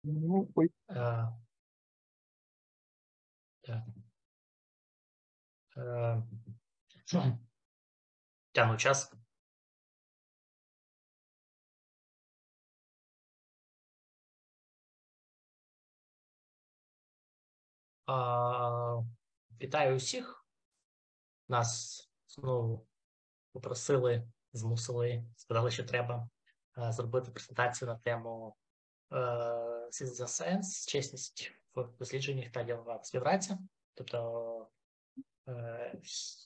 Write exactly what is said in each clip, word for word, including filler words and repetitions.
Ну, ой. Е, так. Е, Тягну час. А, Вітаю усіх. Нас знову попросили, змусили, сказали, що треба е, зробити презентацію на тему е, Citizen Science, чесність в дослідженнях та ділова співпраця. Тобто е,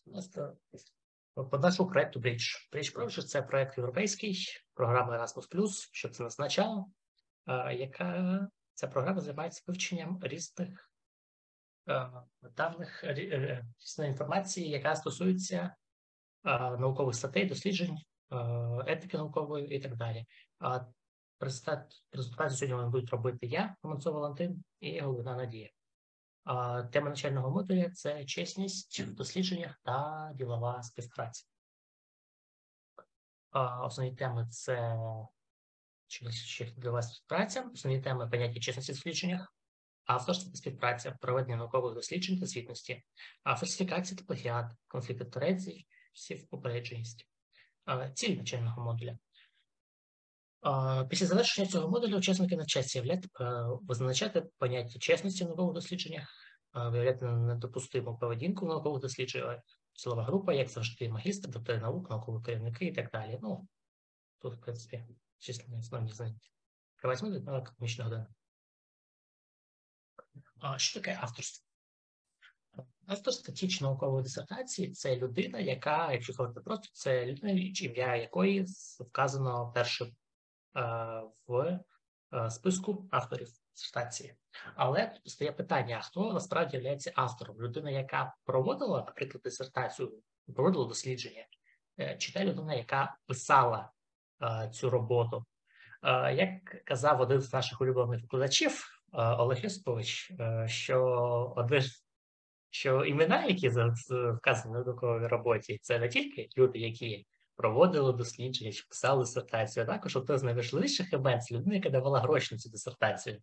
по нашому проєкту Bridge. Bridge Project – це проєкт європейський, програма Erasmus+, що це означало, е, яка ця програма займається вивченням різних даних, різної інформації, яка стосується наукових статей, досліджень, етики наукової і так далі. Презентацію сьогодні будуть робити я, Романцов Валентин, і Головна Надія. Тема навчального модуля – це чесність в дослідженнях та ділова співпраця. Основні теми – це чесність ділова співпраця, основні теми – поняття чесності в дослідженнях, авторство та співпраця, проведення наукових досліджень та звітності, фальсифікація та плагіат, конфлікт інтересів, попередженість. Ціль навчального модуля. Після завершення цього модуля учасники навчаться визначати поняття чесності в наукових дослідженнях, виявляти недопустиму поведінку в наукових дослідженнях, цілова група, як завжди, магістр, доктори наук, наукові керівники і так далі. Ну, тут, в принципі, численні основні заняття. Тривають модуль на академічну годину. Що таке авторство? Автор статті чи наукової дисертації – це людина, яка, якщо говорити просто, це людина, ім'я якої вказано першим в списку авторів дисертації. Але тут стає питання, а хто насправді є автором? Людина, яка проводила, наприклад, дисертацію, проводила дослідження, чи та людина, яка писала цю роботу? Як казав один з наших улюблених викладачів, Олег Йосипович, що один що імена, які вказані на науковій роботі, це не тільки люди, які проводили дослідження, чи писали дисертацію, а також одне з найважливіших імен – це людина, яка давала гроші на цю дисертацію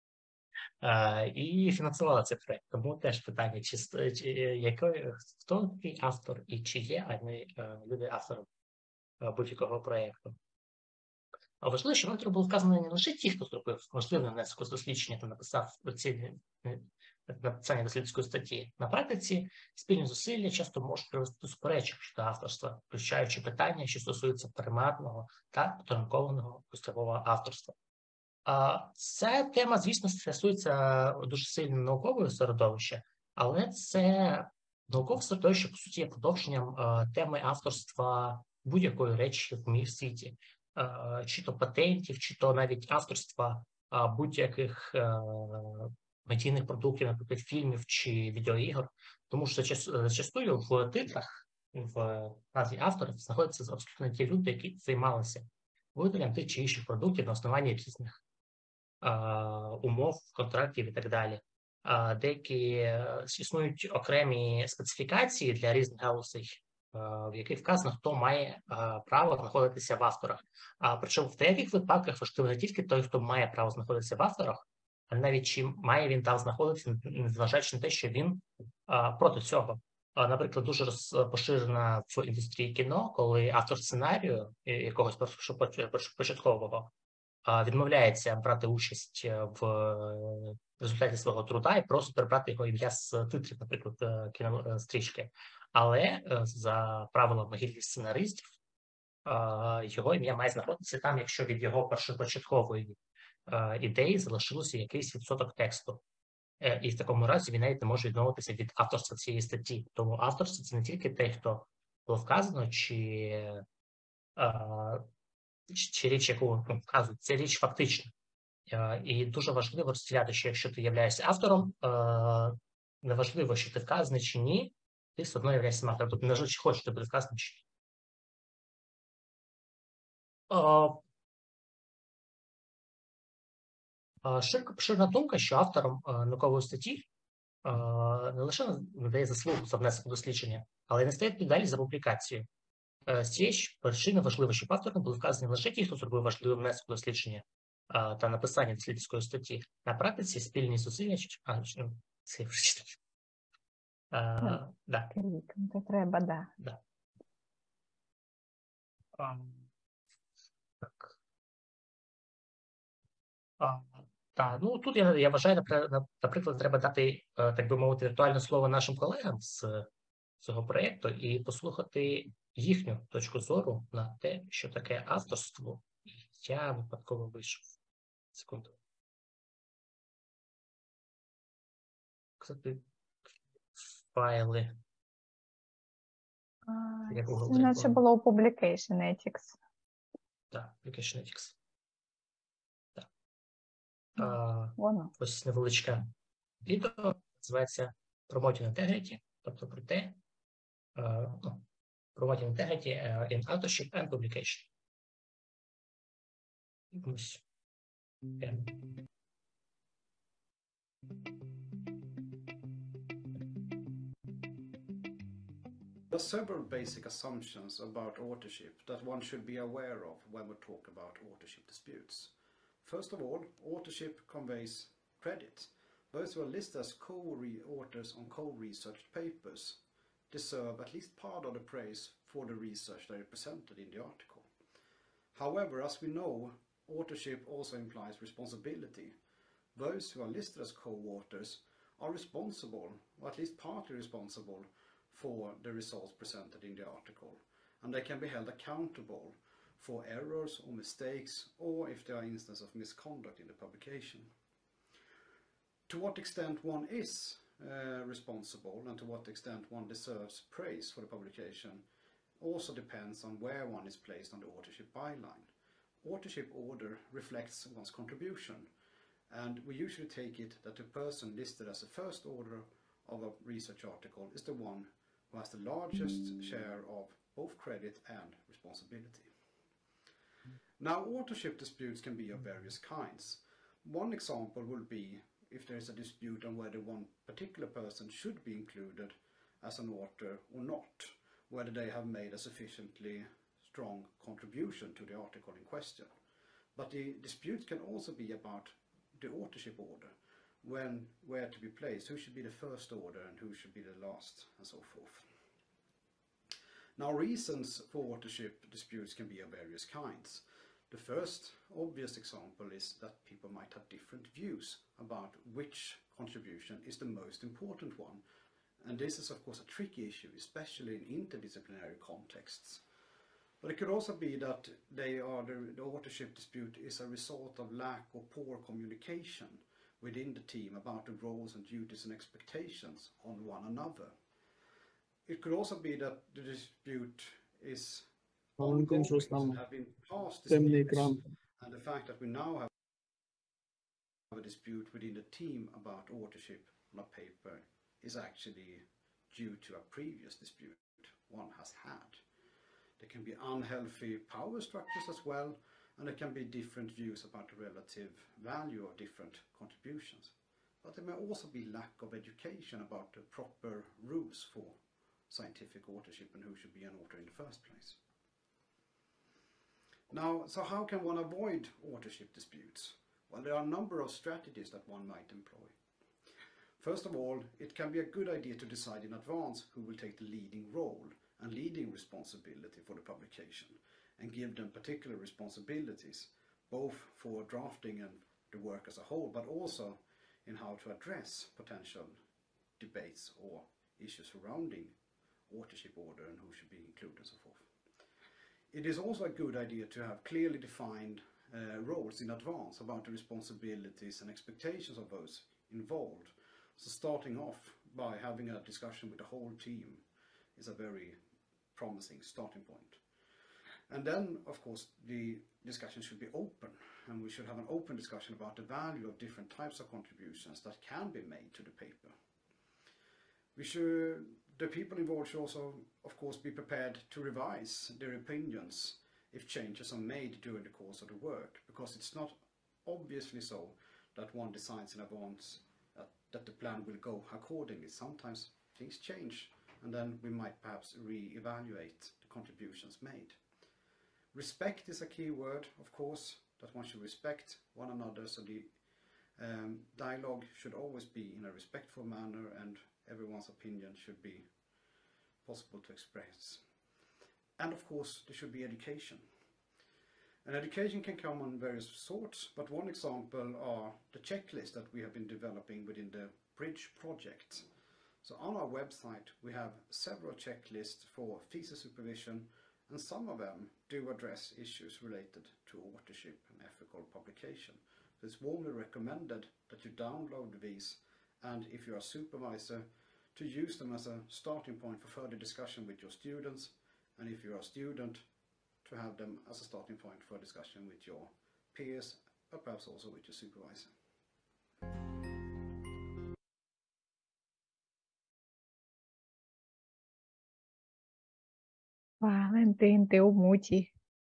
і фінансувала цей проєкт. Тому теж питання, чи, чи, який, хто такий автор і чи є вони люди автором будь-якого проєкту. А важливо, що в автору було вказано не лише ті, хто зробив можливий внесок з дослідження та написав написання дослідницької статті. На практиці спільні зусилля часто можуть привести до суперечок щодо авторства, включаючи питання, що стосуються примарного та потенкованого постійового авторства. Ця тема, звісно, стосується дуже сильно наукового середовища, але це наукове середовище, по суті, є продовженням теми авторства будь-якої речі в світі. Чи то патентів, чи то навіть авторства будь-яких медійних продуктів, наприклад, фільмів чи відеоігор, тому що зачастую в титрах, в назві авторів знаходяться абсолютно ті люди, які займалися видалем тих чи інших продуктів на основанні різних умов, контрактів і так далі. Деякі існують окремі специфікації для різних галузей, в яких вказано, хто має право знаходитися в авторах. Причому в деяких випадках важливо не тільки той, хто має право знаходитися в авторах, а навіть чи має він там знаходитися, незважаючи на те, що він проти цього. Наприклад, дуже поширена в індустрії кіно, коли автор сценарію якогось початкового відмовляється брати участь в результаті свого труда і просто перебрати його ім'я з титрів, наприклад, кінострічки. Але за правилами гільдії сценаристів його ім'я має знаходитися там, якщо від його першопочаткової ідеї залишилося якийсь відсоток тексту. І в такому разі він навіть не може відмовитися від авторства цієї статті. Тому авторство – це не тільки те, хто було вказано, чи, чи річ, яку вказують, це річ фактична. І дуже важливо розділяти, що якщо ти являєшся автором, неважливо, що ти вказаний чи ні, ти все одно являєшся автором. Тобто, не чи хочеш, ти буде вказаний чи ні. Широко поширена думка, що автором наукової статті не лише надає заслугу за внесок дослідження, але й не стає відповідальність за публікацію. З цієї причини важливо, щоб автором були вказані лише ті, хто зробив важливий внесок дослідження, а, та написання дослідницької статті. На практиці спільні зусилля, а, ну, це я прочитав. А, да. Клікнути треба, да. Да. А, так. А, та, ну, тут я, я вважаю, наприклад, треба дати, так би мовити, віртуальне слово нашим колегам з цього проєкту і послухати їхню точку зору на те, що таке авторство. Я випадково вийшов. Секунду. Кстати, файли. А, Я Google це наче було у Publication Ethics. Так, Publication Ethics. Так. Ну, а, воно. Ось невеличке відео, називається Promoting Integrity, тобто про те, uh, ну, Promoting Integrity uh, in Authorship and Publication. Ось. Yeah. There are several basic assumptions about authorship that one should be aware of when we talk about authorship disputes. First of all, authorship conveys credit. Those who are listed as co-authors on co-researched papers deserve at least part of the praise for the research they presented in the article. However, as we know, authorship also implies responsibility. Those who are listed as co-authors are responsible, or at least partly responsible, for the results presented in the article, and they can be held accountable for errors or mistakes, or if there are instances of misconduct in the publication. To what extent one is uh, responsible and to what extent one deserves praise for the publication also depends on where one is placed on the authorship byline. Authorship order reflects one's contribution, and we usually take it that the person listed as the first author of a research article is the one who has the largest share of both credit and responsibility. Now, authorship disputes can be of various kinds. One example will be if there is a dispute on whether one particular person should be included as an author or not, whether they have made a sufficiently strong contribution to the article in question. But the dispute can also be about the authorship order, when, where to be placed, who should be the first order and who should be the last, and so forth. Now, reasons for authorship disputes can be of various kinds. The first obvious example is that people might have different views about which contribution is the most important one. And this is of course a tricky issue, especially in interdisciplinary contexts. But it could also be that they are the, the authorship dispute is a result of lack or poor communication within the team about the roles and duties and expectations on one another. It could also be that the dispute is ongoing and have been past disputes, and the fact that we now have a dispute within the team about authorship on a paper is actually due to a previous dispute one has had. There can be unhealthy power structures as well, and there can be different views about the relative value of different contributions. But there may also be lack of education about the proper rules for scientific authorship and who should be an author in the first place. Now, so how can one avoid authorship disputes? Well, there are a number of strategies that one might employ. First of all, it can be a good idea to decide in advance who will take the leading role and leading responsibility for the publication, and give them particular responsibilities, both for drafting and the work as a whole, but also in how to address potential debates or issues surrounding authorship order and who should be included and so forth. It is also a good idea to have clearly defined uh, roles in advance about the responsibilities and expectations of those involved. So starting off by having a discussion with the whole team is a very promising starting point. And then, of course, the discussion should be open, and we should have an open discussion about the value of different types of contributions that can be made to the paper. We should, the people involved should also, of course, be prepared to revise their opinions if changes are made during the course of the work, because it's not obviously so that one decides in advance that, that the plan will go accordingly. Sometimes things change, and then we might perhaps re-evaluate the contributions made. Respect is a key word, of course. that one should respect one another, so the um, dialogue should always be in a respectful manner and everyone's opinion should be possible to express. And of course there should be education. And education can come on various sorts, but one example are the checklists that we have been developing within the Bridge project. So on our website we have several checklists for thesis supervision, and some of them do address issues related to authorship and ethical publication. So it's warmly recommended that you download these, and if you are a supervisor, to use them as a starting point for further discussion with your students, and if you are a student, to have them as a starting point for discussion with your peers, but perhaps also with your supervisor. Валентин, ти у муті.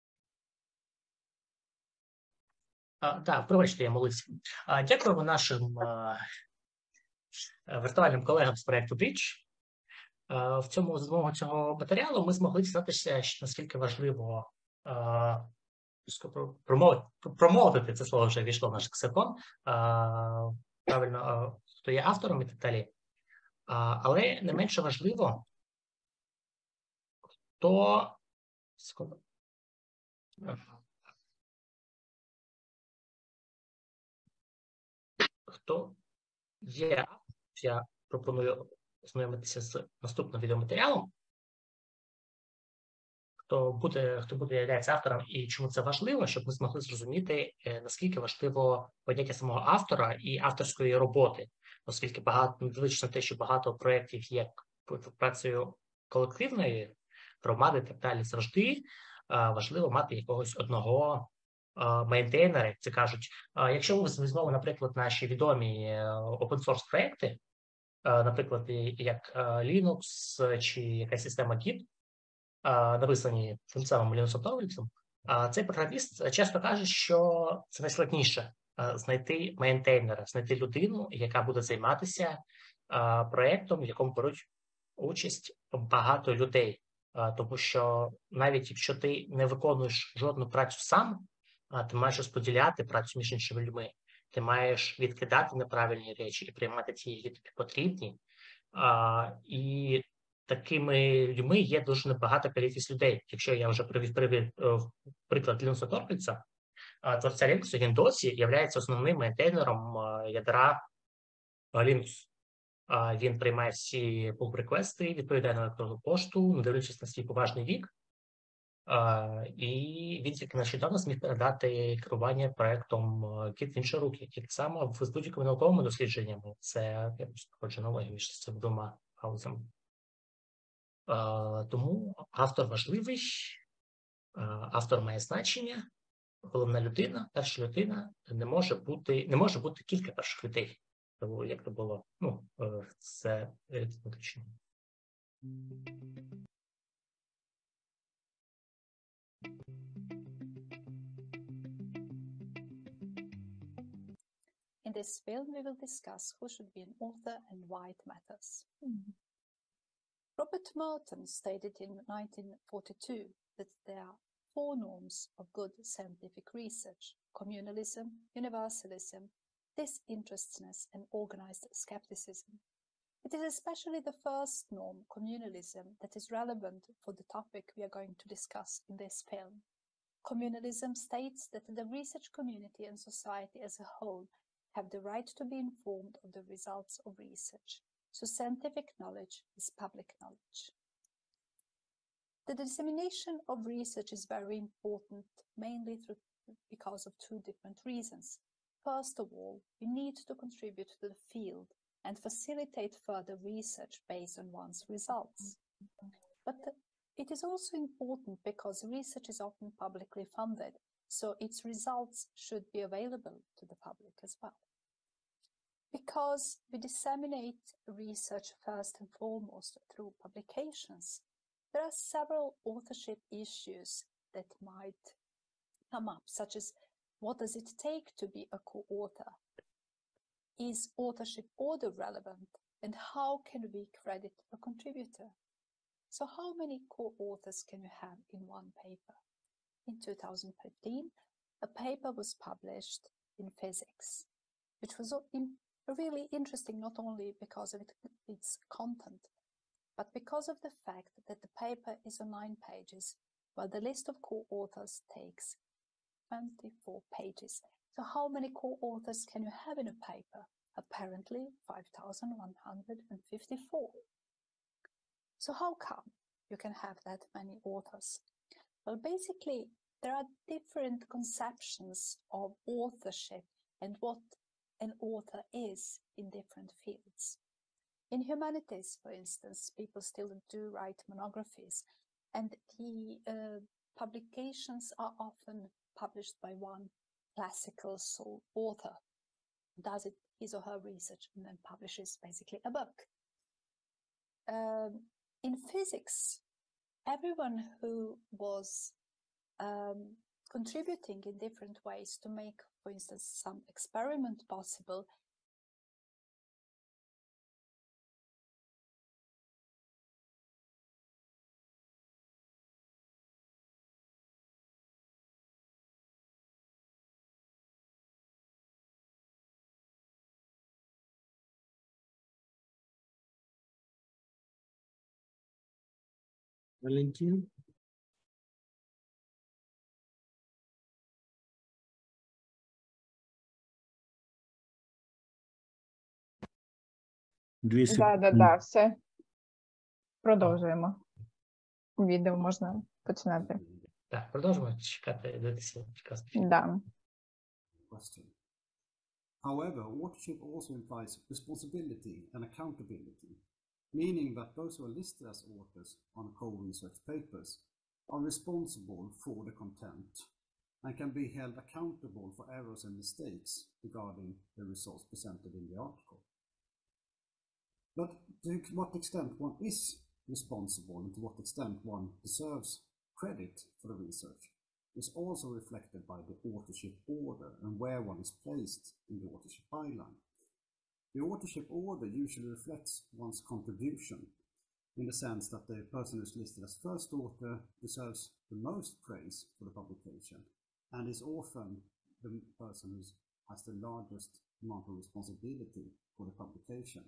А, так, пробачте, я молився. А, дякуємо нашим а, віртуальним колегам з проєкту Bridge. А, в цьому, з допомогою цього матеріалу ми змогли дізнатися, наскільки важливо а, промовити, промовити, це слово вже війшло в наш лексикон, а, правильно, а, хто є автором і так далі. А, але не менше важливо, хто... Секунду. Хто є, я пропоную ознайомитися з наступним відеоматеріалом. Хто буде, хто буде являється автором і чому це важливо, щоб ми змогли зрозуміти, наскільки важливо поняття самого автора і авторської роботи, оскільки багато, незвично те, що багато проєктів є працею колективної, громади і так далі, завжди важливо мати якогось одного мейнтейнери, як це кажуть. Якщо ми візьмемо, наприклад, наші відомі open-source проекти, наприклад, як Linux чи якась система Git, написані тим самим Лінусом Торвальдсом, цей програміст часто каже, що це найскладніше знайти мейнтейнера, знайти людину, яка буде займатися проєктом, в якому беруть участь багато людей. Тому що навіть якщо ти не виконуєш жодну працю сам, ти маєш розподіляти працю між іншими людьми. Ти маєш відкидати неправильні речі і приймати ті, які тобі потрібні. А, і такими людьми є дуже небагата кількість людей. Якщо я вже привів, привів приклад Лінуса Торвальдса, творця Linux, він досі є основним мейнтейнером ядра Linux. А, він приймає всі pull-реквести, відповідає на електронну пошту, не дивлячись на свій поважний вік. Uh, і він тільки нещодавно зміг передати керування проєктом Git в інші руки. Так само з будь-якими науковими дослідженнями. Це схожа аналогія між цими двома галузями. Uh, тому автор важливий, uh, автор має значення, головна людина, перша людина не може бути, не може бути кілька перших людей. Тому як то було, ну, це виключно. In this film, we will discuss who should be an author and why it matters. Mm-hmm. Robert Merton stated in nineteen forty-two that there are four norms of good scientific research: communalism, universalism, disinterestedness, and organized skepticism. It is especially the first norm, communalism, that is relevant for the topic we are going to discuss in this film. Communalism states that the research community and society as a whole have the right to be informed of the results of research, so scientific knowledge is public knowledge. The dissemination of research is very important, mainly through, because of two different reasons. First of all, we need to contribute to the field and facilitate further research based on one's results. But it is also important because research is often publicly funded, so its results should be available to the public as well. Because we disseminate research first and foremost through publications, there are several authorship issues that might come up, such as what does it take to be a co-author? Is authorship order relevant? And how can we credit a contributor? So how many co-authors can you have in one paper? In two thousand fifteen, a paper was published in Physics, which was in, really interesting not only because of it, its content, but because of the fact that the paper is on nine pages, while the list of co-authors takes twenty-four pages. So how many co-authors can you have in a paper? Apparently five thousand one hundred fifty-four. So how come you can have that many authors? Well, basically, there are different conceptions of authorship and what an author is in different fields. In humanities, for instance, people still do write monographies, and the uh, publications are often published by one classical sole author, does it his or her research and then publishes basically a book. Um, in physics, everyone who was um, contributing in different ways to make, for instance, some experiment possible Valentin? Дві Да, да, да, все. Продовжуємо. Відео можна починати. Так, продовжуємо чекати, дивитися підказки. Да. Question. However, authorship also implies responsibility and accountability, meaning that those who are listed as authors on co-research papers are responsible for the content and can be held accountable for errors and mistakes regarding the results presented in the article. But to what extent one is responsible and to what extent one deserves credit for the research is also reflected by the authorship order and where one is placed in the authorship byline. The authorship order usually reflects one's contribution in the sense that the person who is listed as first author deserves the most praise for the publication and is often the person who has the largest amount of responsibility for the publication.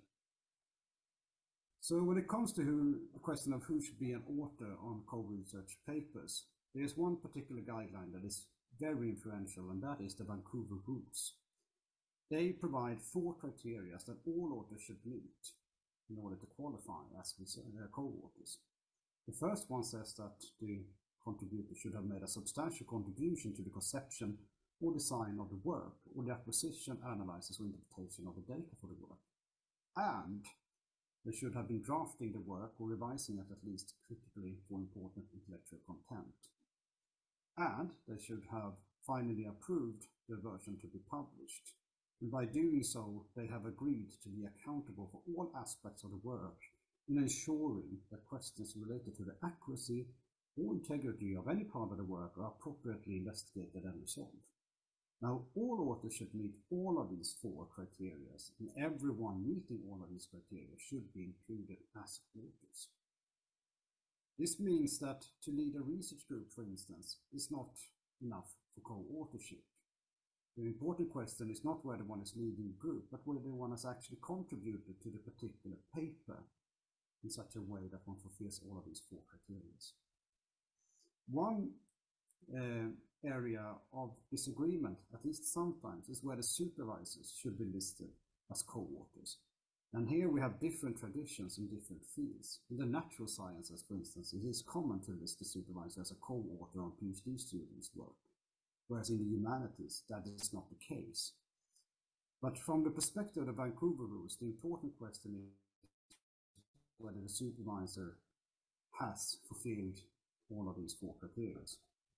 So when it comes to who, the question of who should be an author on co-research papers, there is one particular guideline that is very influential, and that is the Vancouver Rules. They provide four criteria that all authors should meet in order to qualify as uh, co-authors. The first one says that the contributor should have made a substantial contribution to the conception or design of the work, or the acquisition, analysis, or interpretation of the data for the work. And they should have been drafting the work or revising it at least critically for important intellectual content. And they should have finally approved the version to be published. And by doing so, they have agreed to be accountable for all aspects of the work in ensuring that questions related to the accuracy or integrity of any part of the work are appropriately investigated and resolved. Now, all authors should meet all of these four criteria, and everyone meeting all of these criteria should be included as authors. This means that to lead a research group, for instance, is not enough for co-authorship. The important question is not whether one is leading a group, but whether one has actually contributed to the particular paper in such a way that one fulfills all of these four criteria. One uh, area of disagreement, at least sometimes, is where the supervisors should be listed as co-authors. And here we have different traditions in different fields. In the natural sciences, for instance, it is common to list the supervisor as a co-author on PhD students' work, whereas in the humanities, that is not the case. But from the perspective of the Vancouver Rules, the important question is whether the supervisor has fulfilled all of these four criteria.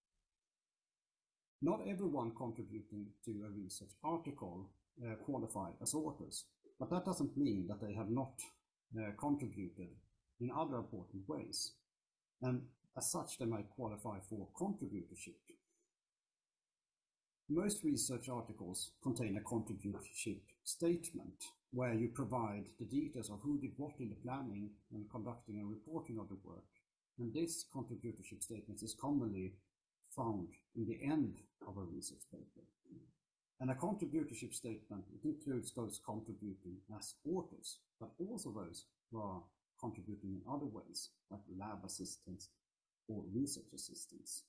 Not everyone contributing to a research article uh, qualified as authors, but that doesn't mean that they have not uh, contributed in other important ways, and as such they might qualify for contributorship. Most research articles contain a contributorship statement where you provide the details of who did what in the planning and conducting and reporting of the work, and this contributorship statement is commonly found in the end of a research paper. And a contributorship statement, it includes those contributing as authors, but also those who are contributing in other ways, like lab assistants or research assistants.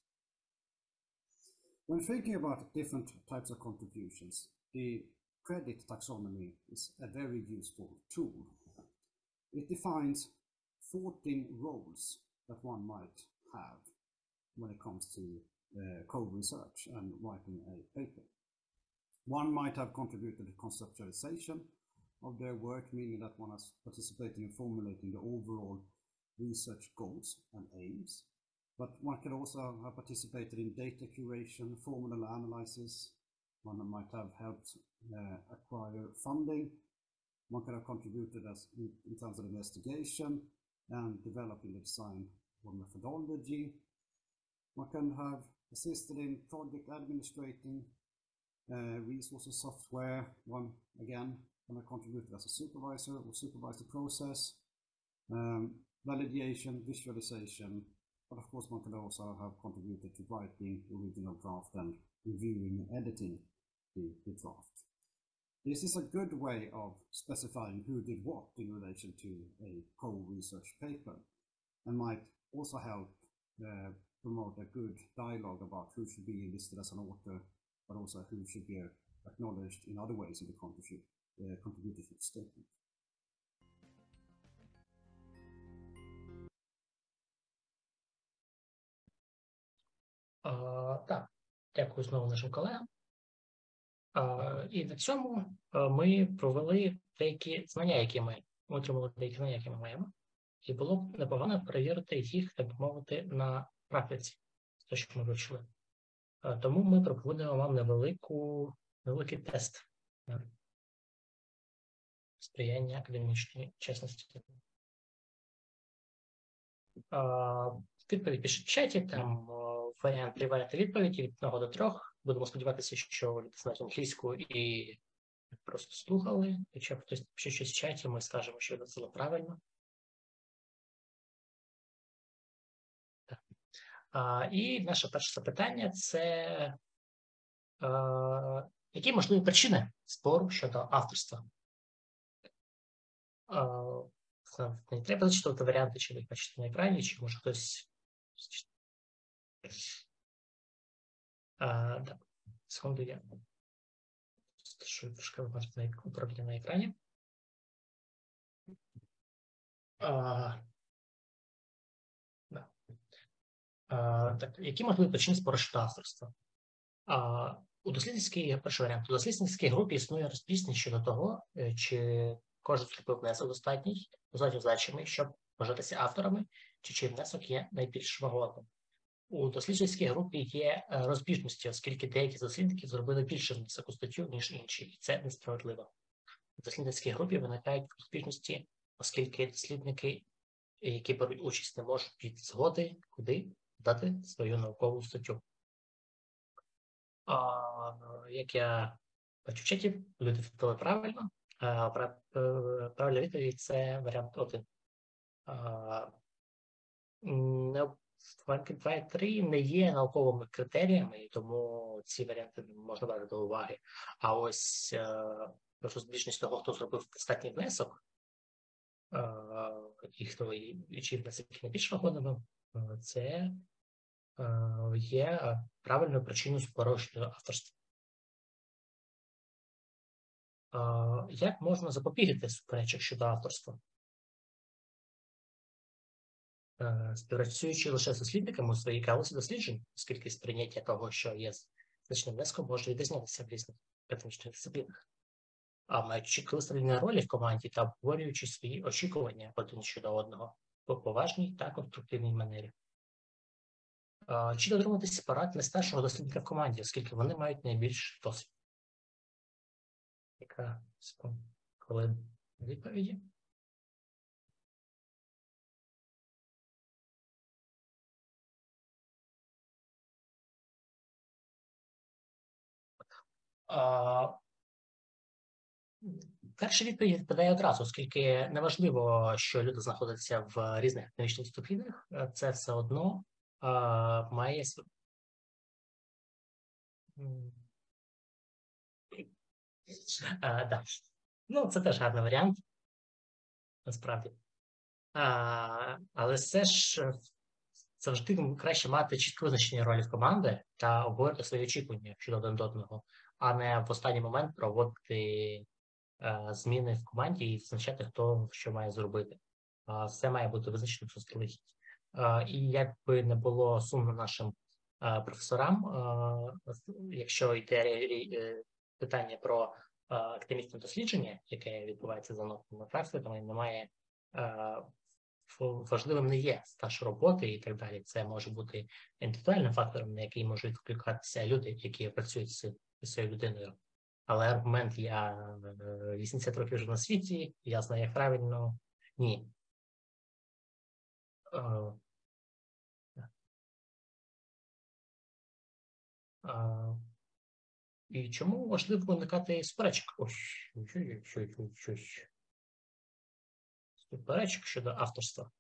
When thinking about different types of contributions, the credit taxonomy is a very useful tool. It defines fourteen roles that one might have when it comes to uh, co-research and writing a paper. One might have contributed to conceptualization of their work, meaning that one has participated in formulating the overall research goals and aims. But one could also have participated in data curation, formula analysis. One might have helped uh, acquire funding. One could have contributed as in, in terms of investigation and developing the design or methodology. One can have assisted in project administrating, uh, resources software. One, again, can have contributed as a supervisor or supervise the process, um, validation, visualization. But of course, one could also have contributed to writing the original draft and reviewing and editing the, the draft. This is a good way of specifying who did what in relation to a co-research paper, and might also help uh, promote a good dialogue about who should be listed as an author, but also who should be acknowledged in other ways in the contributorship, uh, contributorship statement. Uh, так, дякую знову нашим колегам. Uh, і на цьому uh, ми провели деякі знання, які ми отримали, деякі знання, які ми маємо. І було б непогано перевірити їх, так би мовити, на практиці, те, що ми вивчили. Uh, тому ми пропонуємо вам невелику, невеликий тест uh, сприяння академічній чесності. Uh, відповідь пишіть в чаті, там uh, варіант три варіанти відповіді від одного до трьох. Будемо сподіватися, що люди знають англійську і просто слухали. Якщо хтось пише щось в чаті, ми скажемо, що це було правильно. Так. А, і наше перше запитання – це а, які можливі причини спору щодо авторства? А, не треба зачитувати варіанти, чи ви бачите на екрані, чи може хтось... А, так, секунду, я трошки управління на екрані. А, да. а, так, які можливі причини спору щодо авторства? А, у дослідницькій, перший варіант, у дослідницькій групі існує розбіжність щодо того, чи кожен зробив внесок достатній, достатньо значимий, щоб вважатися авторами, чи чий внесок є найбільш вагомим. У дослідницькій групі є розбіжності, оскільки деякі дослідники зробили більше внесок у статтю, ніж інші, і це несправедливо. У дослідницькій групі виникають розбіжності, оскільки дослідники, які беруть участь, не можуть від згоди, куди дати свою наукову статтю. А, як я бачу в чаті, люди відповіли правильно. А, правильна відповідь – це варіант один. А, не два і три не є науковими критеріями, і тому ці варіанти можна брати до уваги. А ось е, розбіжність того, хто зробив достатній внесок, е, і хто і чий внесок найбільш вагомим, це е, є правильною причиною спору щодо авторства. Е, як можна запобігти суперечок щодо авторства? Співпрацюючи лише з дослідниками у своїй галузі досліджень, оскільки сприйняття того, що є значним внеском, може відрізнятися в різних академічних дисциплінах. А маючи чітко виставлені ролі в команді та обговорюючи свої очікування один щодо одного по поважній та конструктивній манері. Чи дотримуватися порад найстаршого дослідника в команді, оскільки вони мають найбільш досвід? Яка хвилин відповіді? А, перша відповідь відповідає одразу, оскільки неважливо, що люди знаходяться в різних академічних дисциплінах, це все одно а, має М. А, да. Ну, це теж гарний варіант, насправді. А, але все ж е, завжди краще мати чітке визначення ролі в команди та обговорити свої очікування щодо один до одного, а не в останній момент проводити е, зміни в команді і визначати, хто що має зробити. А, все має бути визначено заздалегідь. А, і як би не було сумно нашим е, професорам, е, якщо йде е, питання про е, активістне дослідження, яке відбувається за науками практиками, немає е, важливим не є стаж роботи і так далі. Це може бути індивідуальним фактором, на який можуть включатися люди, які працюють з цією людиною. Але аргумент «я вісімдесят років вже на світі, я знаю, як правильно» – ні. А, а, і чому важливо уникати суперечок? Ой, ой, ой, ой, ой. Суперечок щодо авторства.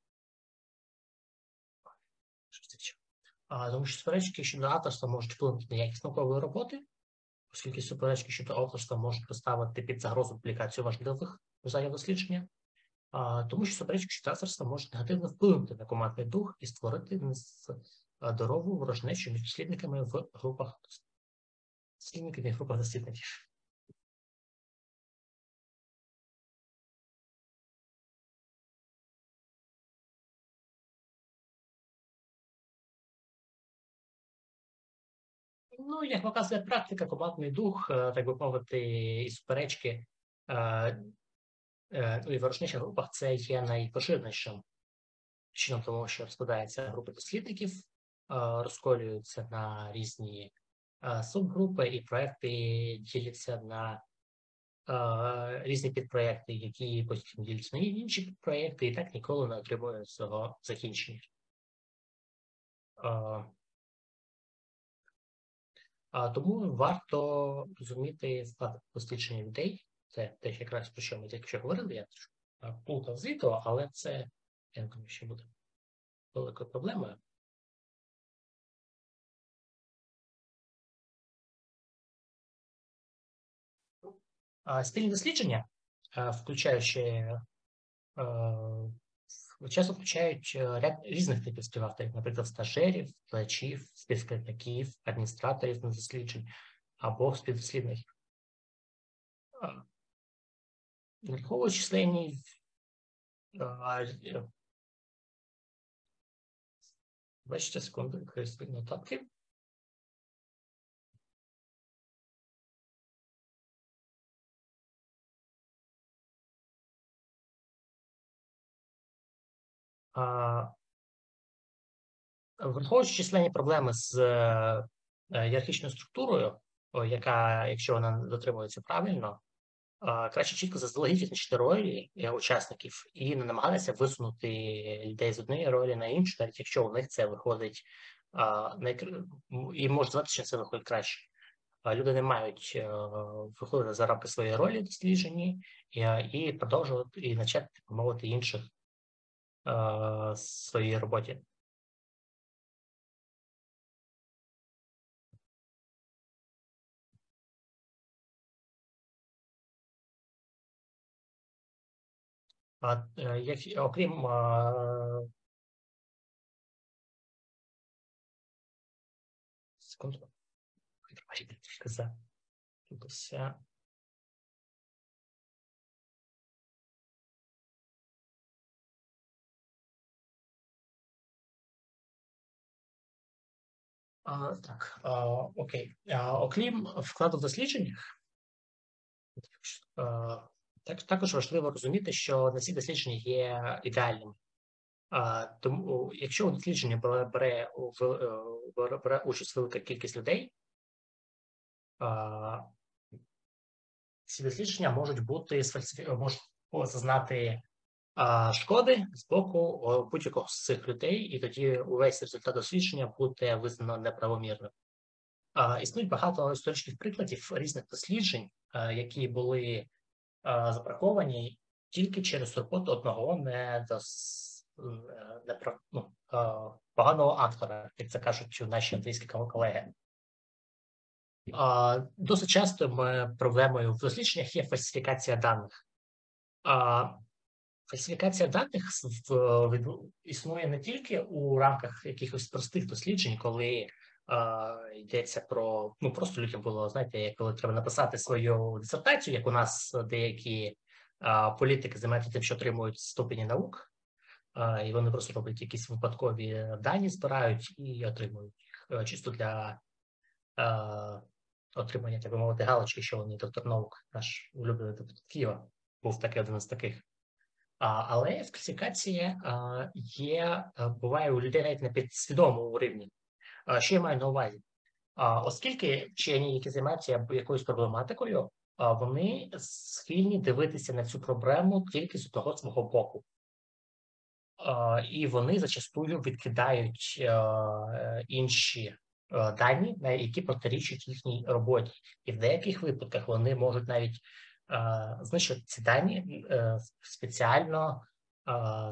А, тому що суперечки щодо авторства можуть вплинути на якість наукової роботи, оскільки суперечки щодо авторства можуть поставити під загрозу публікацію важливих розглядів дослідження, а, тому що суперечки щодо авторства можуть негативно вплинути на командний дух і створити здорову ворожнечу між дослідниками в групах дослідників і групах дослідників. Ну, як показує практика, командний дух, так би мовити, і суперечки, ну, і ворожнеча в групах – це є найпоширенішим чином тому, що розкладаються групи дослідників, розколюються на різні субгрупи, і проекти діляться на різні підпроекти, які потім діляться на інші підпроекти, і так ніколи не отримують цього закінчення. А, тому варто розуміти склад дослідження людей. Це те, якраз про що ми тільки що говорили. Я плутав з відео, але це, я думаю, що буде великою проблемою. А, спільні дослідження, включаючи, часто включають ряд різних типів співавторів, наприклад, стажерів, викладачів, співкерівників, адміністраторів на досліджень або співдослідників. Враховуючи численні бачите, секунду, якісь нотатки. Враховуючи численні проблеми з ієрархічною структурою, яка, якщо вона не дотримується правильно, краще чітко заздалегідь визначити ролі учасників і не намагатися висунути людей з однієї ролі на іншу, навіть якщо у них це виходить, і може звати, що це виходить краще. Люди не мають виходити за рамки своєї ролі в дослідженні і продовжувати, і почати мовити інших в своїй роботі. А, як, окрім а... секунду, все. А, так, а, окей. А, окрім вкладу в дослідженнях, а, так, також важливо розуміти, що не всі дослідження є ідеальними. А, тому, якщо у дослідженні бере, бере, бере, бере участь велика кількість людей, а, ці дослідження можуть бути можуть зазнати а, шкоди з боку будь-якого з цих людей, і тоді увесь результат дослідження буде визнано неправомірним. А, існують багато історичних прикладів різних досліджень, а, які були а, забраковані тільки через роботу одного недос... не, ну, а, поганого автора, як це кажуть наші англійські колеги. А, Досить часто проблемою в дослідженнях є фальсифікація даних. А, Фальсифікація даних в, в, існує не тільки у рамках якихось простих досліджень, коли а, йдеться про, ну просто людям було, знаєте, коли треба написати свою дисертацію, як у нас деякі а, політики займаються тим, що отримують ступені наук, а, і вони просто роблять якісь випадкові дані, збирають і отримують їх чисто для а, отримання, так би мовити, галочки, що вони доктор наук, наш улюблений доктор Києва, був такий один з таких. А, але фальсифікація а, є, буває у людей навіть на підсвідомому рівні. А, що я маю на увазі? А, оскільки вчені, які займаються якоюсь проблематикою, а, вони схильні дивитися на цю проблему тільки з одного свого боку. А, і вони зачастую відкидають а, інші а, дані, які протирічать їхній роботі. І в деяких випадках вони можуть навіть Uh, знищувати ці дані uh, спеціально uh,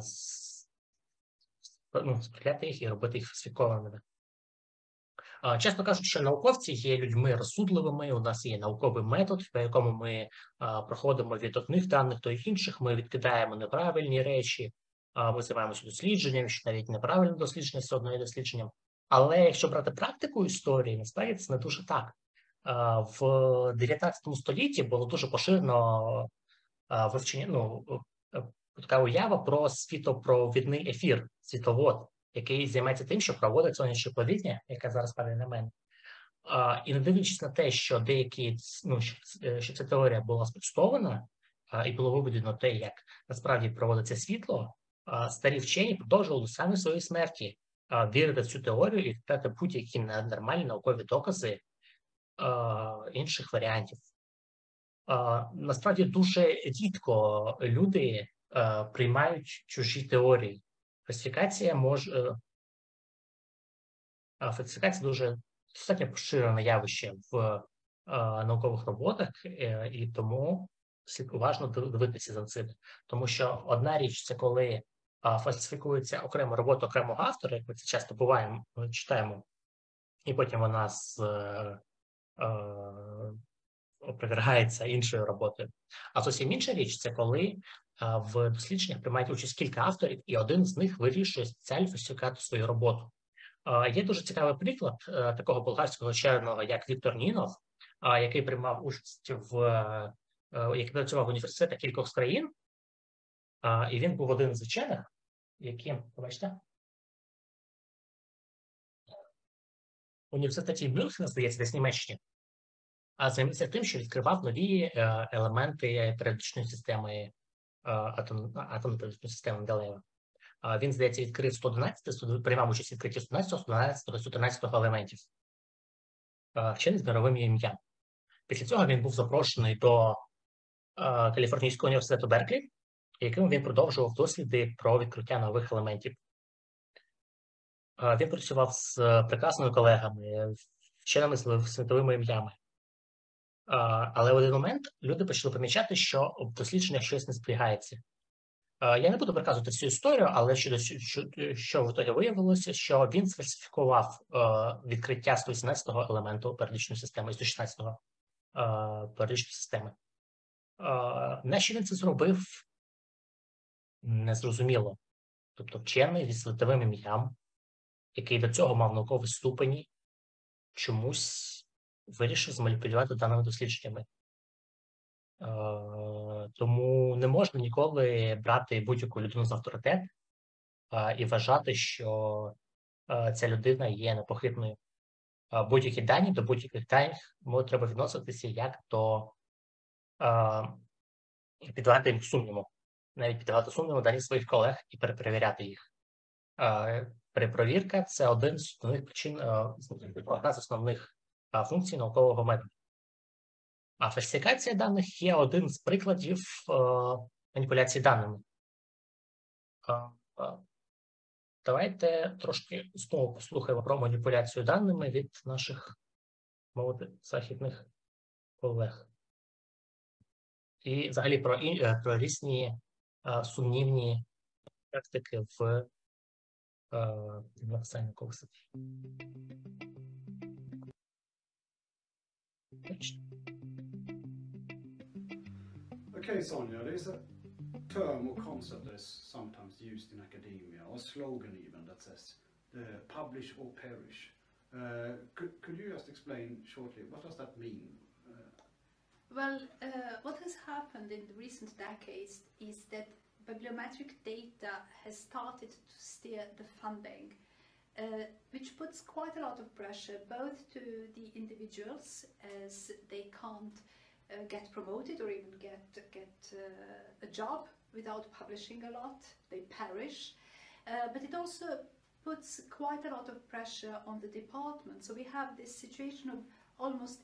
ну, сприяти їх і робити їх фальсифікованими. Uh, часто кажуть, що науковці є людьми розсудливими, у нас є науковий метод, по якому ми uh, проходимо від одних даних до інших, ми відкидаємо неправильні речі, uh, ми займаємося дослідженням, що навіть неправильне дослідження все одно є дослідженням. Але якщо брати практику історії, насправді це не дуже так. В дев'ятнадцятому столітті було дуже поширено вивчення, ну, така уява про світопровідний ефір, світловод, який займається тим, що проводить сонячне плавіння, яке зараз падає на мене. І не дивлячись на те, що деякі, ну, що ця теорія була спростована, і було виведено те, як насправді проводиться світло, старі вчені продовжували до самої своєї смерті вірити в цю теорію і дати будь-які нормальні наукові докази Uh, інших варіантів. Uh, насправді дуже рідко люди uh, приймають чужі теорії. Фальсифікація може uh, фальсифікація дуже достатньо поширене явище в uh, наукових роботах, uh, і тому уважно дивитися за цим. Тому що одна річ – це коли uh, фальсифікується окрема робота окремого автора, як ми це часто буває, ми читаємо, і потім вона з uh, опровергається іншою роботою. А зовсім інша річ – це коли а, в дослідженнях приймають участь кілька авторів, і один з них вирішує спеціально фальсифікувати свою роботу. А, є дуже цікавий приклад а, такого болгарського вченого, як Віктор Нінов, а, який приймав участь в, а, який працював в університетах кількох країн, а, і він був один з вчених, яким, побачите, в університеті Мюнхена, здається, десь в Німеччині, а займався тим, що відкривав нові е, елементи періодичної системи, е, атом, атомної періодичної системи Менделеєва. Е, він, здається, відкрив сто одинадцять, приймав участь в відкритті сто одинадцять, сто дванадцять, сто тринадцять елементів. Е, вчений з мировим ім'ям. Після цього він був запрошений до е, Каліфорнійського університету Берклі, яким він продовжував досліди про відкриття нових елементів. Е, він працював з прекрасними колегами, вченими з світовими ім'ями. Uh, але в один момент люди почали помічати, що в дослідженнях щось не зберігається. Uh, я не буду переказувати всю історію, але що, що, що в ітогі виявилося, що він сфальсифікував uh, відкриття сто вісімнадцятого елементу періодичної системи і сто шістнадцятого uh, періодичної системи. Uh, на що він це зробив? Незрозуміло. Тобто вчений зі світовим ім'ям, який до цього мав наукові ступені, чомусь вирішив зманіпулювати даними дослідженнями. Е, тому не можна ніколи брати будь-яку людину за авторитет е, і вважати, що е, ця людина є непохитною. Е, будь-які дані, до будь-яких даних треба відноситися як до е, піддавати їм сумніву. Навіть піддавати сумніву дані своїх колег і перепровіряти їх. Е, перепровірка – це один з основних причин, е, одна з основних функцій наукового методу. А фальсифікація даних є один з прикладів е, маніпуляції даними. Е, е, давайте трошки знову послухаємо про маніпуляцію даними від наших, мовити, західних колег. І взагалі про, е, про різні е, сумнівні практики в е, написанні наукових статей. Which, Okay, Sonja, there's a term or concept that is sometimes used in academia, or slogan even, that says uh, publish or perish. Uh, could, could you just explain shortly, what does that mean? Uh, Well, uh, what has happened in the recent decades is that bibliometric data has started to steer the funding, uh, which puts quite a lot of pressure both to the individuals, as they can't uh, get promoted or even get, get uh, a job without publishing a lot, they perish, uh, but it also puts quite a lot of pressure on the department. So we have this situation of almost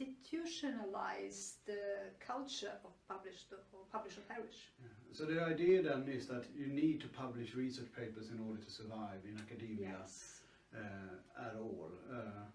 institutionalized uh, culture of published or publish or perish. yeah. So the idea then is that you need to publish research papers in order to survive in academia Yes. uh, at all. Uh,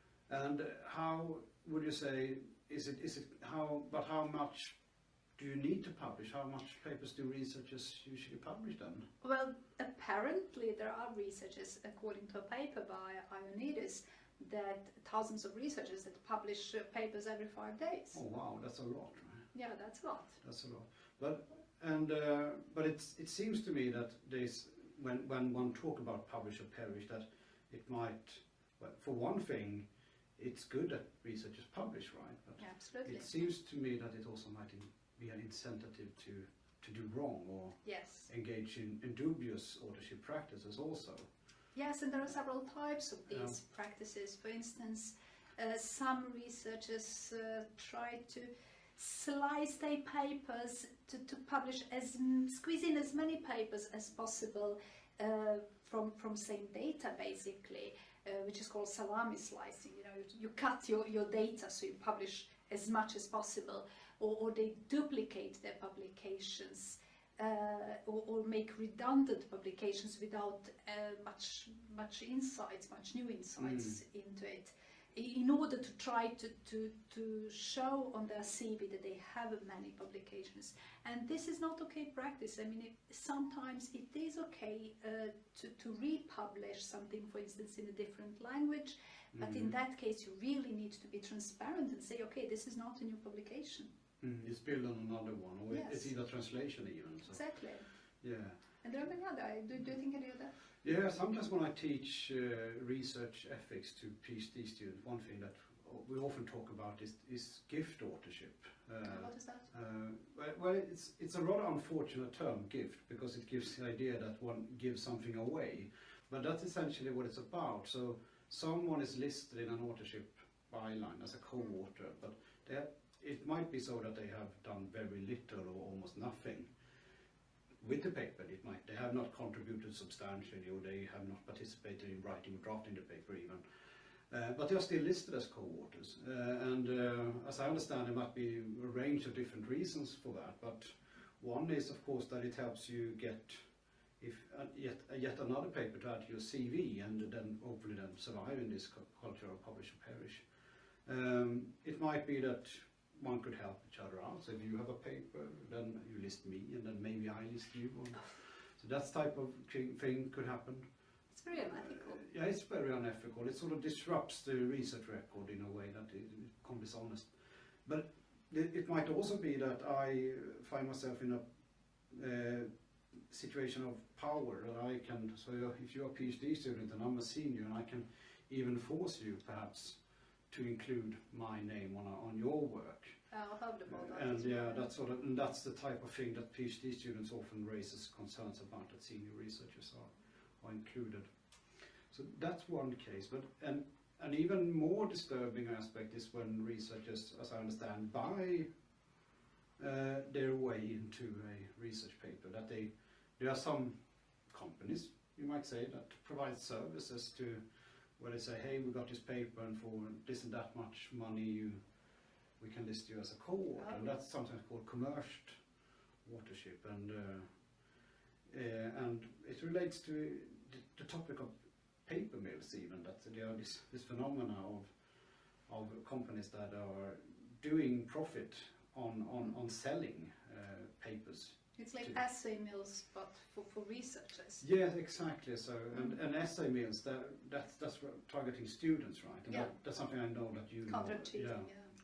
and how would you say, is it, is it how, but how much do you need to publish? How much papers do researchers usually publish then? Well, apparently there are researchers, according to a paper by Ioannidis, that thousands of researchers that publish uh, papers every five days. Oh wow, that's a lot, right? Yeah, that's a lot. That's a lot. But and uh, but it's it seems to me that there's when when one talk about publish or perish, that it might, well, for one thing, it's good that researchers publish, right? But Yeah, absolutely. it seems to me that it also might in, be an incentive to to do wrong or Yes. engage in, in dubious authorship practices also. Yes, and there are several types of these Yeah. practices. For instance, uh, some researchers uh, try to slice their papers to, to publish as m- squeeze in as many papers as possible uh, from from same data, basically, uh, which is called salami slicing. You know, you, you cut your, your data so you publish as much as possible, or, or they duplicate their publications. Uh, or, or make redundant publications without uh, much much insights, much new insights into it, i- in order to try to, to, to show on their C V that they have many publications. And this is not okay practice. I mean, it, sometimes it is okay uh, to, to republish something, for instance, in a different language, but in that case you really need to be transparent and say, okay, this is not a new publication. Mm, it's built on another one, or Yes. it's either translation even. So, Exactly. yeah. And there are many other. Do, do you think any other? Yeah, sometimes when I teach uh, research ethics to PhD students, one thing that we often talk about is, is gift authorship. Uh, What is that? uh, well, well, it's, it's a rather unfortunate term, gift, because it gives the idea that one gives something away. But that's essentially what it's about. So someone is listed in an authorship byline as a co-author, but they have, it might be so that they have done very little or almost nothing with the paper. It might they have not contributed substantially, or they have not participated in writing or drafting the paper even. Uh, but they are still listed as co-authors, uh, and uh, as I understand, there might be a range of different reasons for that. But one is, of course, that it helps you get if uh, yet uh, yet another paper to add to your C V, and then hopefully then survive in this cu- culture of publish or perish. Um, it might be that one could help each other out. So if you have a paper, then you list me, and then maybe I list you. Or, so that type of thing thing could happen. It's very unethical. Uh, yeah, it's very unethical. It sort of disrupts the research record in a way that it, it can be dishonest. But it, it might also be that I find myself in a uh, situation of power that I can. So if you're a PhD student and I'm a senior, and I can even force you perhaps to include my name on a, on your work. I've heard about that. And as yeah, well. that's sort of, and that's the type of thing that PhD students often raises concerns about, that senior researchers are, are included. So that's one case, but an, an even more disturbing aspect is when researchers, as I understand, buy uh, their way into a research paper. That they, there are some companies, you might say, that provide services to, where they say, hey, we got this paper, and for this and that much money, you, we can list you as a co-author. Oh. And that's sometimes called commercial authorship, and uh, uh, and it relates to the, the topic of paper mills even, that there are this, this phenomena of of companies that are doing profit on, on, on selling uh, papers. It's like to- essay mills, but for, for researchers. Yes, exactly. So, and, and essay mills, that, that's, that's what- targeting students, right? And Yeah. that, that's something I know that you know. Contract cheating, Yeah, yeah.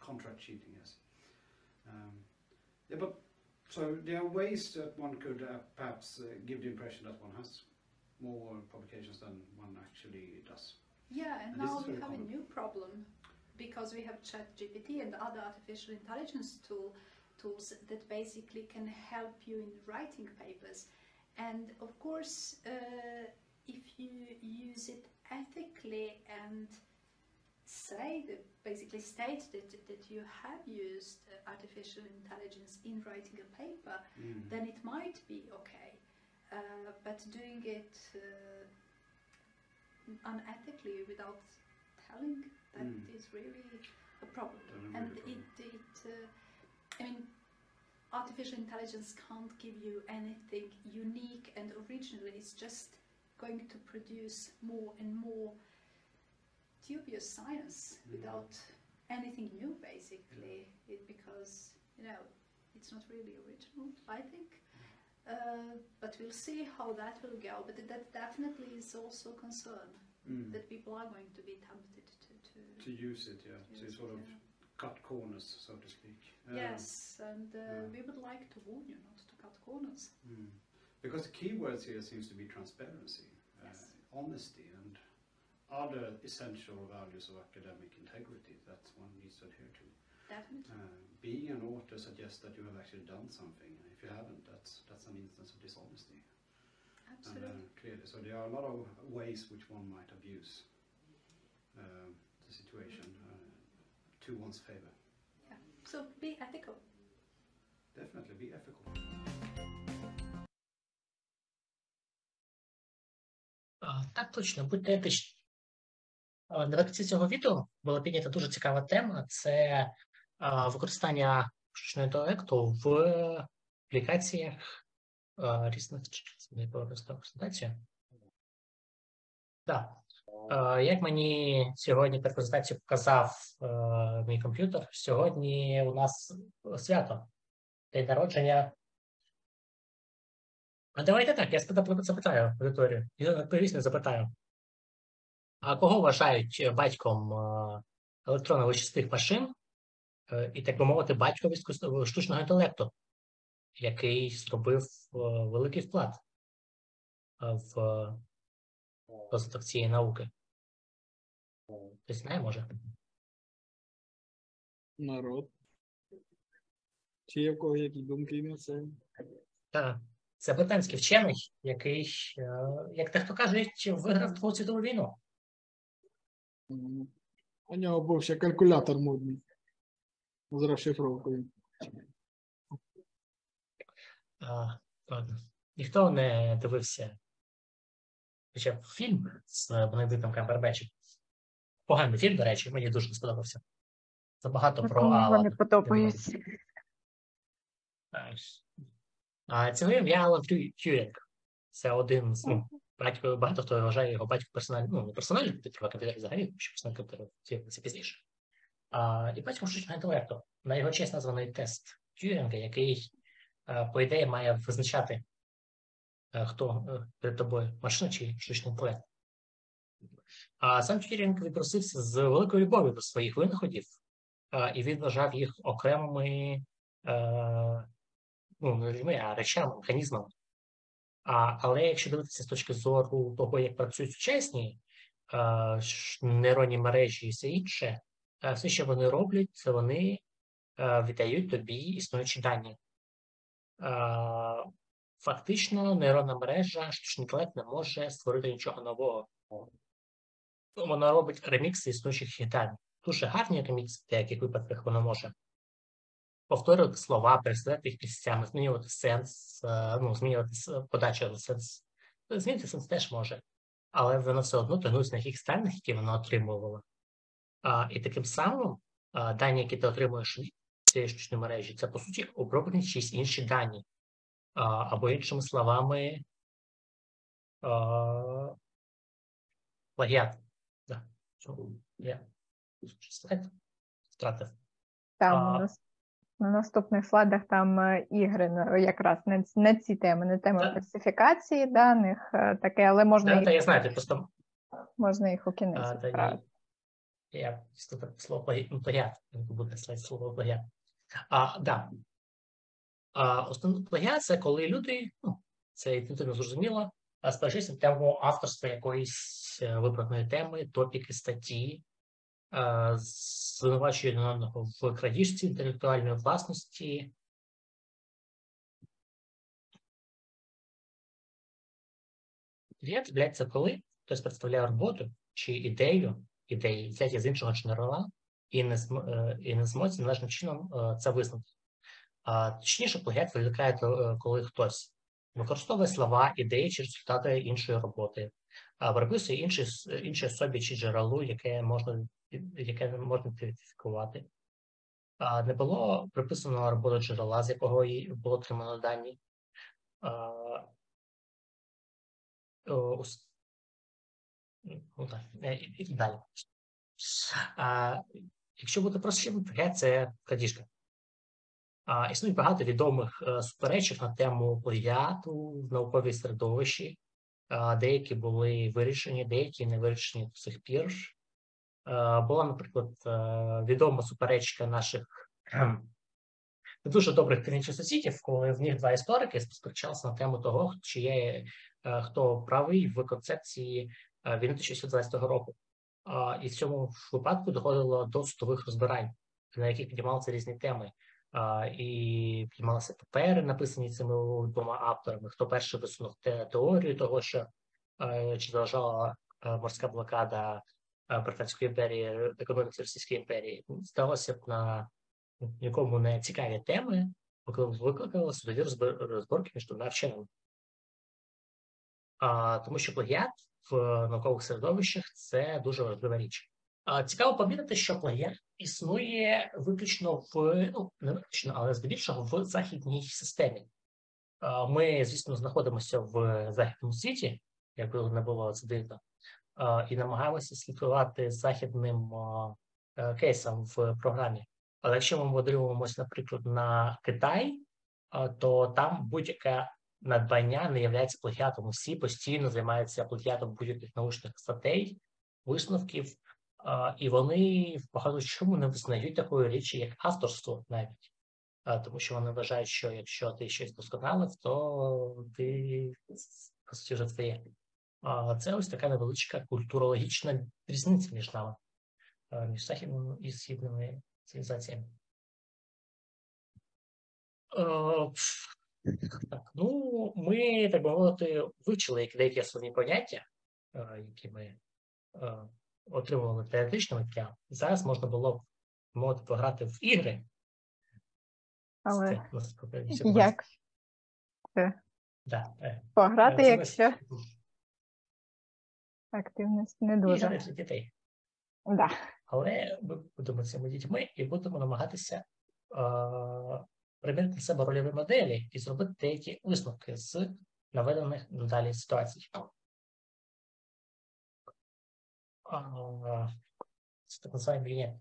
contract cheating, yes. Um, yeah, but so there are ways that one could uh, perhaps uh, give the impression that one has more publications than one actually does. Yeah, and, And this now is we very have common. a new problem because we have ChatGPT and other artificial intelligence tool, tools that basically can help you in writing papers. And of course, uh, if you use it ethically and say that basically state that, that you have used uh, artificial intelligence in writing a paper, Mm. then it might be okay. Uh, but doing it uh, unethically without telling, that Mm. is really a problem. Then a And really it, it uh, I mean, artificial intelligence can't give you anything unique and original. It's just going to produce more and more dubious science Mm. without anything new, basically, it, because, you know, it's not really original, I think. Uh, but we'll see how that will go. But that definitely is also a concern, Mm. that people are going to be tempted to, to, To use it, yeah, use to it, sort of yeah. cut corners, so to speak. Um, Yes, and uh, yeah. we would like to warn you not to cut corners. Mm. Because the key words here seems to be transparency, uh, Yes. honesty, and other essential values of academic integrity that one needs to adhere to. Definitely. Uh, being an author suggests that you have actually done something. If you haven't, that's that's an instance of dishonesty. Absolutely. And, uh, clearly, so there are a lot of ways which one might abuse uh, the situation uh, to one's favor. Yeah. So be ethical. Definitely be ethical. А, Так точно, будьте етичні. А, На лекції цього відео була піднята дуже цікава тема. Це а, використання штучного інтелекту в аплікаціях а, різних не повертав презентацію. Так. А, Як мені сьогодні перед презентацією показав а, мій комп'ютер, сьогодні у нас свято, день народження. А давайте так, я спитаю, запитаю аудиторію. Я відповість не запитаю. А кого вважають батьком е, електронно-вичисних машин е, і, так би мовити, батьком іскус- штучного інтелекту, який зробив е, великий вклад е, в е, розвиток цієї науки? Хтось знає, може? Народ. Чи є в кого які думки на це? Так. Це британський вчений, який, е, як дехто кажуть, виграв Другу світову війну. М. У нього був ще калькулятор модний з розшифровкою. А, ладно. Ніхто не дивився хоча б фільм з Бенедиктом Камбербетчем. Поганий фільм, до речі, мені дуже не сподобався. Забагато про Кому Алана. вони подобаються. А цього ім'я Алан Тю- Тюрінг. Це один з ну, батько, багато хто вважає його батько персональний, ну, не персональний комп'ютер, а комп'ютер взагалі, тому що персональний комп'ютер з'явився пізніше. А, і батьком штучного інтелекту. На його честь названий тест Тюрінга, який, а, по ідеї, має визначати, а, хто а, перед тобою, машина чи штучний інтелект. А сам Тюрінг відпросився з великою любов'ю до своїх винаходів, а, і він вважав їх окремими, а, ну, не людьми, а речами, механізмами. А, але якщо дивитися з точки зору того, як працюють сучасні а, ш- нейронні мережі і все інше, а, все, що вони роблять, це вони а, віддають тобі існуючі дані. А, фактично, нейронна мережа, штучний інтелект не може створити нічого нового. Вона робить ремікси існуючих даних. Дуже гарні ремікси, в деяких випадках вона може повторювати слова, переставляти їх місцями, змінювати сенс, е, ну, змінювати с- подачу сенс. Змінити сенс теж може, але воно все одно тренується на якихось даних, які воно отримувало. А, і таким самим а, дані, які ти отримуєш від цієї штучної мережі, це, по суті, оброблені чиїсь інші дані. А, або, іншими словами, а, плагіат. Да. Що? Я слайд втратив. Там А. у нас на наступних слайдах там е, ігри на- якраз на, ц- на ці теми, на тему Так. класифікації даних, е, таке, але можна, Да, їх, та я знаю, ти просто можна їх у кінець а, та, ні. відправити. Я тут слово плагі- ну, плагіат, буде слайд слово плагіат. А, да. А, основний плагіат – це коли люди, ну, це інтуїтивно зрозуміло, а сперечаються на тему авторства якоїсь е, вибраної теми, топіки, статті, е, звинувачують один одного в крадіжці інтелектуальної власності. Плагіат являється, коли хтось представляє роботу чи ідею, ідеї взяті з іншого джерела і не, зм, е, і не змозі належним чином е, це визнати. А, точніше, плагіат виникає, то, е, коли хтось використовує слова, ідеї чи результати іншої роботи, а приписує іншій, с- іншій особі чи джерелу, яке можна, яке не можна ідентифікувати. А, не було приписаного роботи джерела, з якого їй було отримано дані. А, о, ус- ну, так, е, і, і далі. А, якщо бути простішим, плагіат – це крадіжка. А, існує багато відомих е, суперечок на тему плагіату в науковій середовищі. А, деякі були вирішені, деякі не вирішені до сих пір. А, була, наприклад, е, відома суперечка наших кхем, не дуже добрих клінічних сусідів, коли в них два історики сперечалися на тему того, чи є е, хто правий в концепції е, війни тисяча дев'ятсот двадцятого року. А, і в цьому випадку доходило до судових розбирань, на яких піднімалися різні теми. А, і піднімалися папери, написані цими двома авторами. Хто перший висунув те- теорію того, що е, чи заважала е, морська блокада е, Британської імперії економіці Російської імперії. Здалося б на нікому не цікаві теми, викликали судові розбор- розборки між двома вченими. А, тому що плагіат в наукових середовищах – це дуже важлива річ. А, цікаво помітити, що плагіат існує виключно в, ну, не виключно, але здебільшого в західній системі. А, ми, звісно, знаходимося в західному світі, якби не було це дивно, а, і намагаємося слідкувати західним а, е, кейсам в програмі. Але якщо ми подивимося, наприклад, на Китай, а, то там будь-яке надбання не є плагіатом. Всі постійно займаються плагіатом будь-яких научних статей, висновків, а, і вони в багато чому не визнають такої речі, як авторство навіть. А, тому що вони вважають, що якщо ти щось досконалив, то ти, по суті, вже твоє. А, це ось така невеличка культурологічна різниця між нами, а, між західними і східними цивілізаціями. Е, пф, Так, ну, ми, так би мовити, вивчили як деякі основні поняття, е, які ми е, отримували теоретичними життя. Зараз можна було б, мовити, пограти в ігри. Але Це, у нас попередньо все як це Да, е, пограти, це якщо ось активність не ігри дуже? для дітей. Да. Але ми будемо цими дітьми і будемо намагатися е, примірити на себе рольові моделі і зробити деякі висновки з наведених далі ситуацій. А, це так називаємо вінет.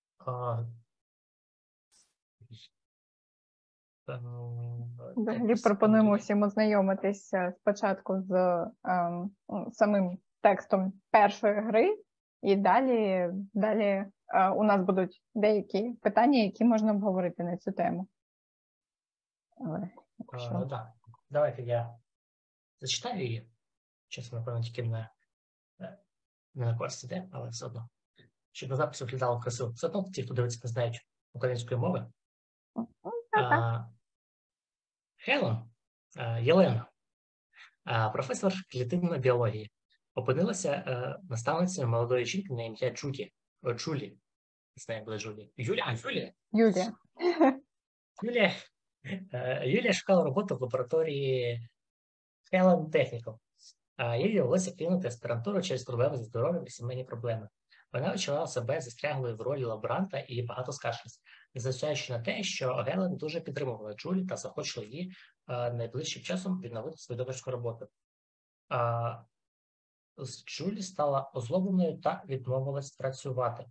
Взагалі пропонуємо всім ознайомитися спочатку з ем, ну, самим текстом першої гри, і далі, далі е, у нас будуть деякі питання, які можна обговорити на цю тему. Але, якщо... А, да. Давайте я зачитаю її. Чесно, напевно, тільки не, не на користь іде, але все одно. Щоб на записі виглядало красиво. Все одно ті, хто дивиться, не знають української мови. А, Хелен, а, Єлена, а, професор клітинної біології, опинилася а, наставницею молодої жінки на ім'я Джуді. О, Джулі. Не знаю, буде Джулі. Юлія, а, Юлія. Юлія. Юлія, а, Юлія шукала роботу в лабораторії Helen Technical. А, їй довелося кинути аспірантуру через проблеми зі здоров'ям і сімейні проблеми. Вона відчувала себе застряглою в ролі лаборанта і багато скаржилась, незважаючи на те, що Гелен дуже підтримувала Джулі та захочила її а, найближчим часом відновити свою докторську роботу. А, з Джулі стала озлобленою та відмовилась працювати.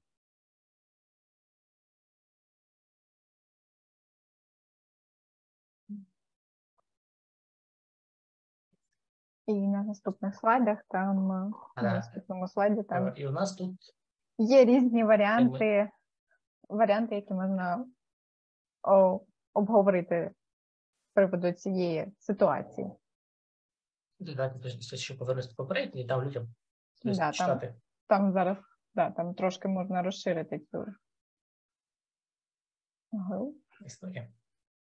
І на наступних слайдах там, А, на наступному слайді там І у нас тут є різні варіанти, варіанти, які можна о, обговорити з приводу цієї ситуації. Давайте ще повернути попередньо і дам людям Да, читати. там, там зараз да, там трошки можна розширити цю гру. Історія.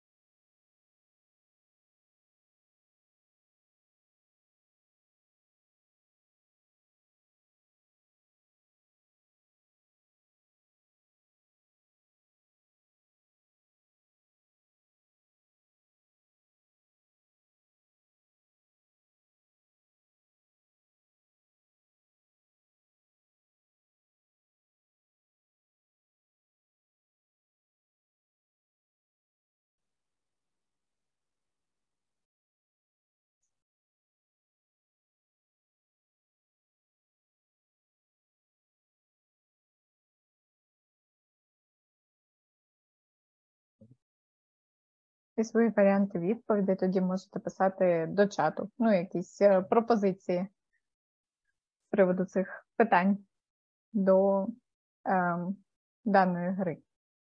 І свої варіанти відповідей тоді можете писати до чату. Ну, якісь е, пропозиції з приводу цих питань до ем, даної гри.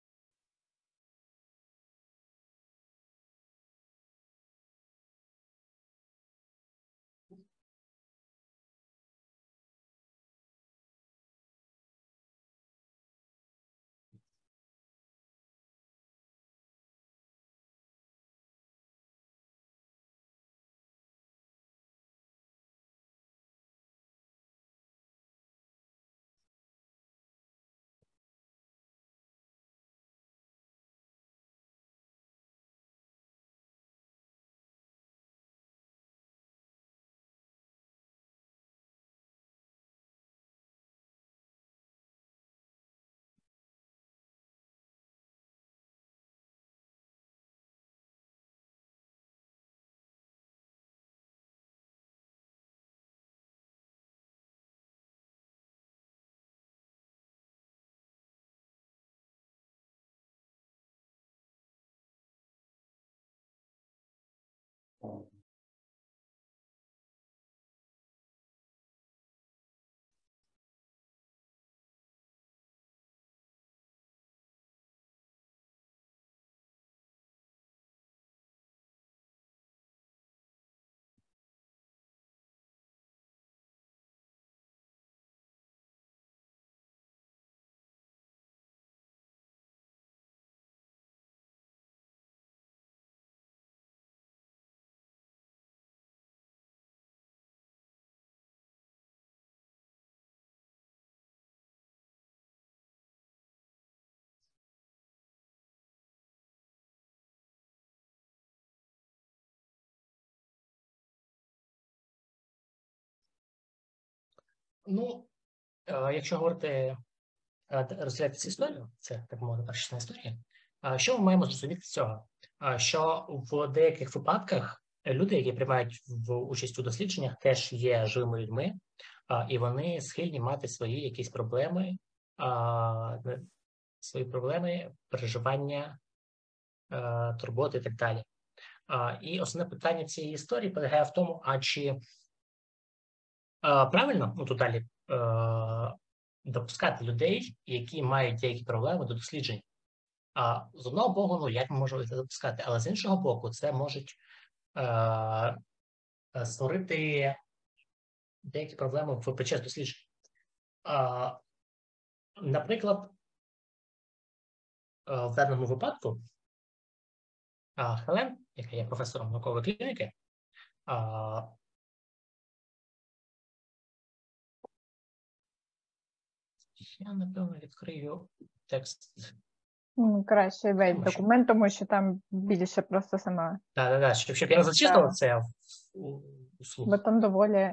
Ну, е, якщо говорити, е, розглядати цю історію, це, так мовити, перша історія, а що ми маємо зрозуміти з цього? А, Що в деяких випадках люди, які приймають в участь у дослідженнях, теж є живими людьми, а, і вони схильні мати свої якісь проблеми, а, не- свої проблеми, переживання, а, турботи і так далі. А, І основне питання цієї історії полягає в тому, а чи а, правильно, ну тут далі, е, допускати людей, які мають деякі проблеми до досліджень. А з одного боку, ну як ми можемо це допускати, але з іншого боку, це можуть е, е, створити деякі проблеми в під час досліджень. А, наприклад, е, в даному випадку а, Хелен, яка є професором наукової клініки, а, я, напевно, відкрию текст. Ну, краще весь Тому що- документ, тому що там більше просто сама. Так, так, так, щоб, щоб я не зачитував Так. це у- услух. Бо там доволі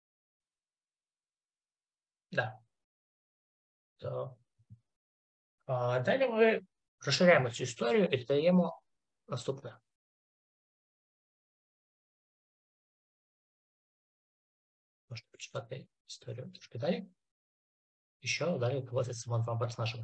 Да. То, а, далі ми розширяємо цю історію і додаємо наступне. Можете почитати історію трошки далі. І що далі відбувається з цими двома персонажами.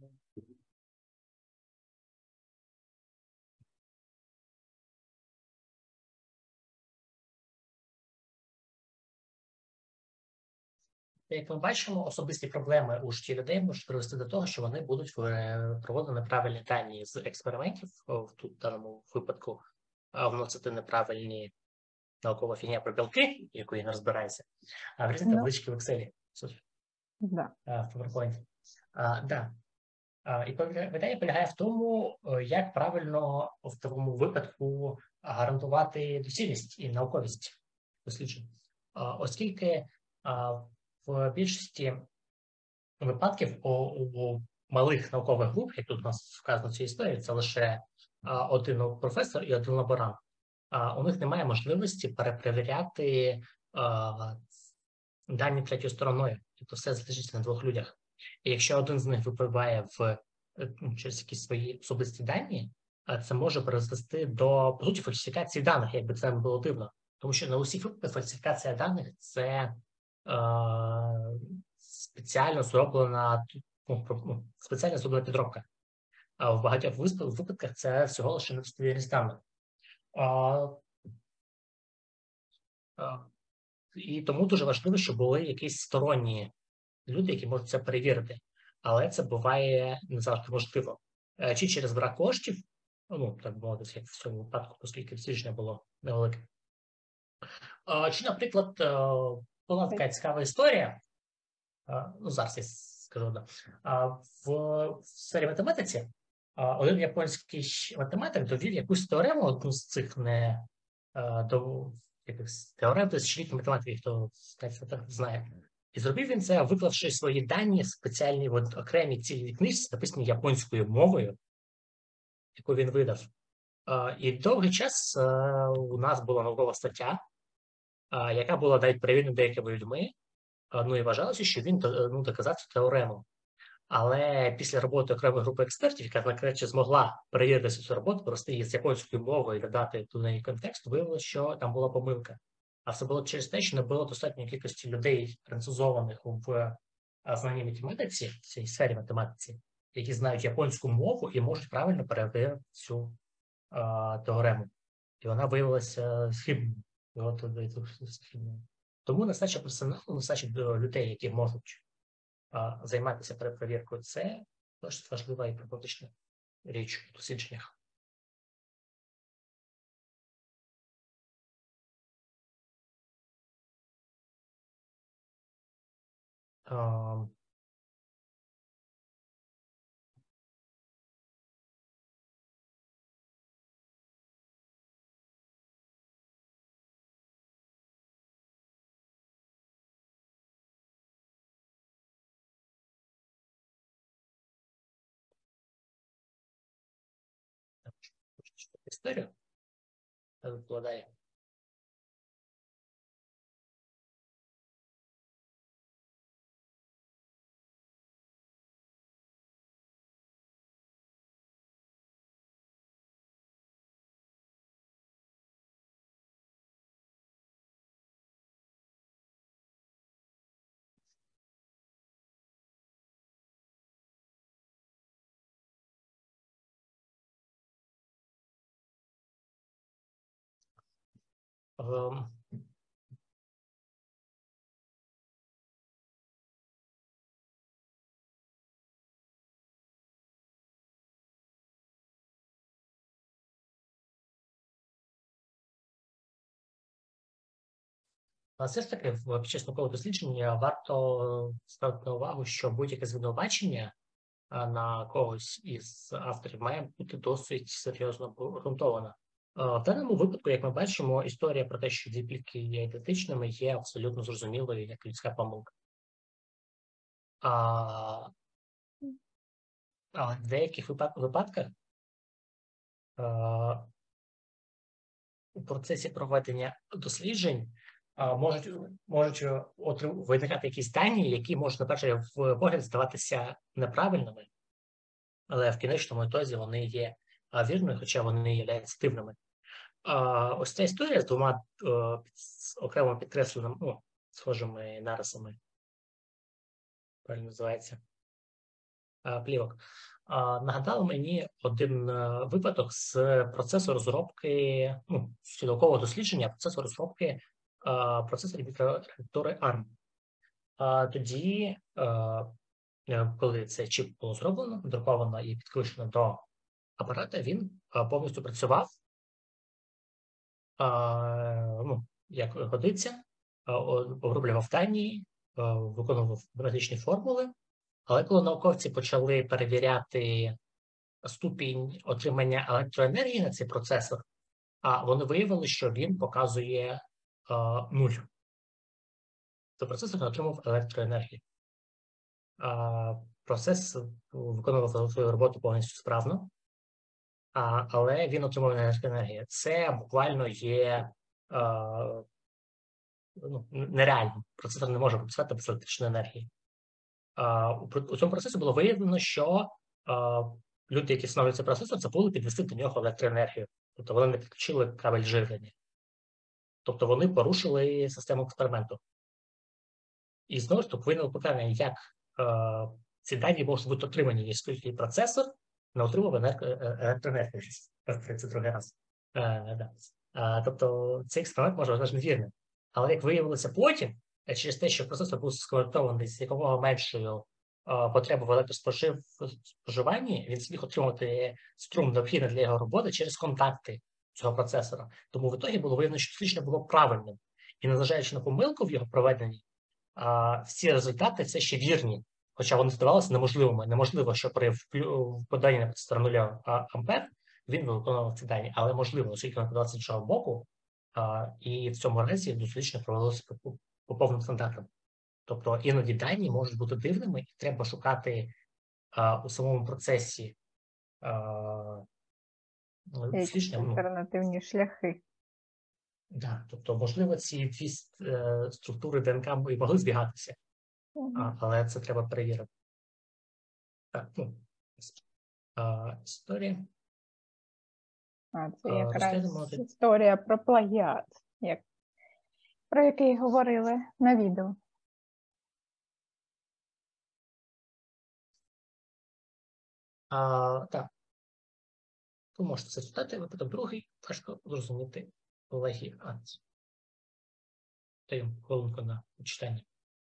Як ми бачимо, особисті проблеми у житті людей можуть привести до того, що вони будуть проводити неправильні дані з експериментів, в тут даному випадку вносити неправильні наукова фігня про білки, яку я не розбираюся, а в різні таблички в Excel. Да. В PowerPoint. А, да. а, і питання полягає в тому, як правильно в такому випадку гарантувати доцільність і науковість досліджень. А, оскільки а, в більшості випадків у, у малих наукових груп, як тут у нас вказано в цій історії, це лише а, один професор і один лаборант. А, у них немає можливості перепровіряти а, дані третьою стороною. Тобто все залежить на двох людях. І якщо один з них випливає в, через якісь свої особисті дані, це може призвести до, по суті, фальсифікації даних, якби це не було дивно. Тому що на усіх випадках фальсифікація даних – це е, спеціально зроблена, ну, спеціально зроблена підробка. А в багатьох випадках це всього лише недостовірність даних. А, а, І тому дуже важливо, щоб були якісь сторонні люди, які можуть це перевірити. Але це буває не завжди можливо. Чи через брак коштів, ну, так мовити, як в цьому випадку, оскільки дослідження було невелике. Чи, наприклад, була така цікава історія, ну, зараз я скажу, да. В, в сфері математиці один японський математик довів якусь теорему, одну з цих не до теорем тисячолітньої математики, хто так знає. І зробив він це, виклавши свої дані спеціальні в окремій цілій книжці, написані японською мовою, яку він видав. І довгий час у нас була наукова стаття, яка була навіть перевірена деякими людьми, ну і вважалося, що він ну, доказав цю теорему. Але після роботи окремої групи експертів, яка нарешті змогла перевірити цю роботу, просто її з японською мовою і додати до неї контекст, виявилося, що там була помилка. А все було через те, що не було достатньої кількості людей, французованих в знанні математиці, в цій сфері математиці, які знають японську мову і можуть правильно перевірити цю а, теорему. І вона виявилася хибною. Тому нестача персоналу, нестача людей, які можуть а, займатися перепровіркою, це досить важлива і проблематична річ у дослідженнях. Um, історію викладає. Um, А все ж таки, в під час наукового дослідження варто ставити на увагу, що будь-яке звинувачення на когось із авторів має бути досить серйозно обґрунтовано. В даному випадку, як ми бачимо, історія про те, що дві плітки є ідентичними, є абсолютно зрозумілою як людська помилка. А, а в деяких випадках а, у процесі проведення досліджень а, можуть, можуть виникати якісь дані, які можуть, на перший погляд, здаватися неправильними, але в кінечному ітозі вони є вірними, хоча вони є дивними. А, ось ця історія з двома а, окремо підкресленими, ну, схожими нарисами, правильно називається, плівок. Нагадав мені один випадок з процесу розробки, ну, з наукового дослідження процесу розробки процесорів мікрореактори арм. Тоді, коли цей чіп було зроблено, друковано і підключено до апарата, він повністю працював, ну, як годиться, оброблював дані, виконував математичні формули, але коли науковці почали перевіряти ступінь отримання електроенергії на цей процесор, а вони виявили, що він показує нуль. То процесор не отримав електроенергію. Процес виконував свою роботу повністю справно, а, але він отримав електроенергію. Це буквально є а, ну, нереально. Процесор не може працювати без електричної енергії. А, у, у цьому процесі було виявлено, що а, люди, які встановлюють цей процесор, забули підвести до нього електроенергію. Тобто вони не підключили кабель живлення. Тобто вони порушили систему експерименту. І знову ж таки повинно питання, як е, ці дані можуть бути отримані, якщо процесор не отримав електроенергію. Це другий раз. Е, да. е, тобто цей експеримент може вважати невірним. Але як виявилося потім, через те, що процесор був сконвертований з якомога меншою е, потребою в електроспоживанні, він зміг отримати струм, необхідний для його роботи через контакти цього процесора. Тому в ітогі було виявлено, що дослідження було правильним. І незважаючи на помилку в його проведенні, а, всі результати це ще вірні, хоча вони здавалися неможливими. Неможливо, що при поданні на сторону нуля ампер він виконував ці дані, але можливо, оскільки він подавався з іншого боку, а, і в цьому разі дослідження провелося по, по повним стандартам. Тобто іноді дані можуть бути дивними, і треба шукати а, у самому процесі а, дослідження. Альтернативні ну, шляхи. Да, тобто, можливо, ці дві е, структури ДНК і могли збігатися, mm-hmm. а, але це треба перевірити. Так, ну, а, історія. А, це якраз а, історія про плагіат, як, про який говорили на відео. А, так. Ви можете це читати, випадок другий, важко зрозуміти плагіат. Даю хвилинку на читання.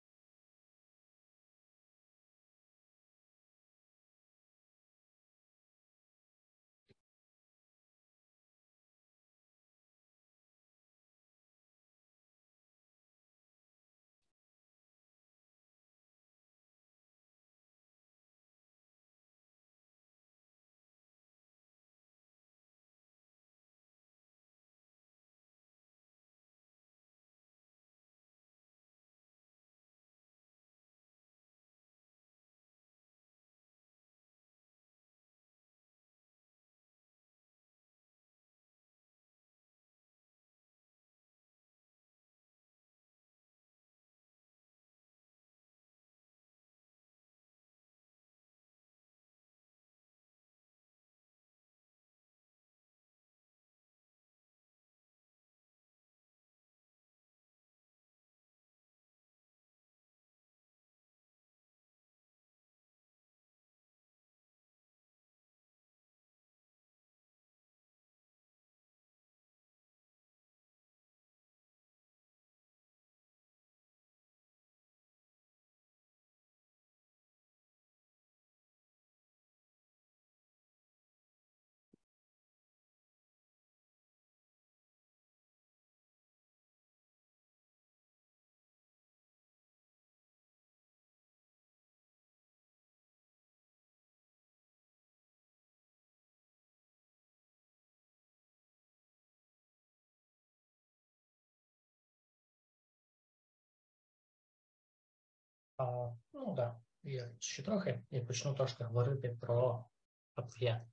А, ну так, є ще трохи, я почну трошки говорити про плагіат.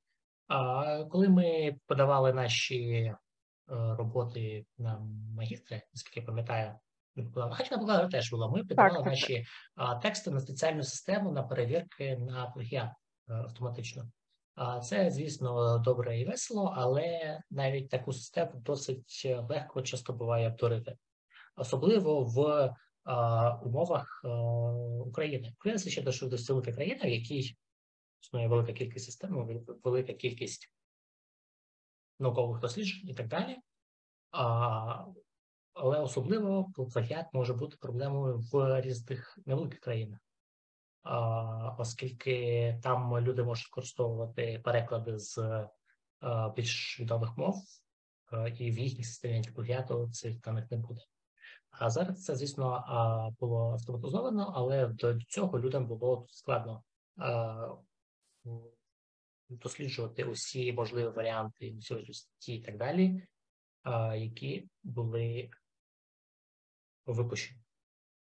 А коли ми подавали наші е, роботи на магістри, наскільки я пам'ятаю, хоча на бакалаврі теж було, ми подавали так, наші так. тексти на спеціальну систему на перевірки на плагіат е, автоматично. А це, звісно, добре і весело, але навіть таку систему досить легко часто буває обдурити. Особливо в Uh, умовах uh, України. Україна ще дуже велика країна, в якій існує велика кількість систем, велика кількість наукових досліджень і так далі. А, але особливо плагіат може бути проблемою в різних невеликих країнах, а, оскільки там люди можуть використовувати переклади з а, більш відомих мов, а, і в їхній системі антиплагіату цих даних не буде. А зараз це, звісно, а, було автоматизовано, але до цього людям було складно а, досліджувати усі можливі варіанти, усі і так далі, а, які були випущені.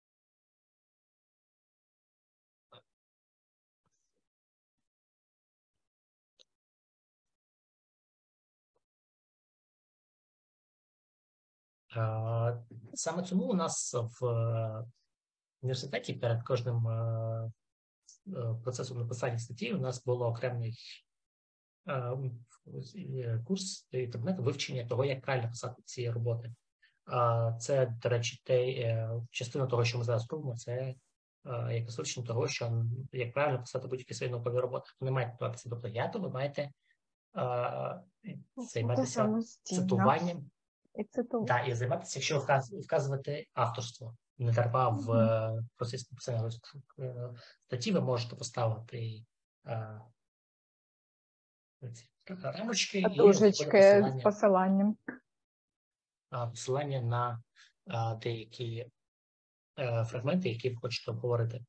А, саме тому у нас в університеті перед кожним а, процесом написання статті у нас було окремий а, курс і предмет вивчення того, як правильно писати ці роботи. А, це, до речі, те, частина того, що ми зараз робимо, це а, якесь вивчення того, що як правильно писати будь-які свої наукові роботи. Ви не маєте готуватися до плагіату, ви маєте а, займатися цитуванням. І цитувати. Да, і займатися, якщо вказ, вказувати авторство. Не треба в mm-hmm. процесі написання статті, ви можете поставити а, ці рамочки і дужечки з посиланням. А, посилання на а, деякі а, фрагменти, які ви хочете обговорити.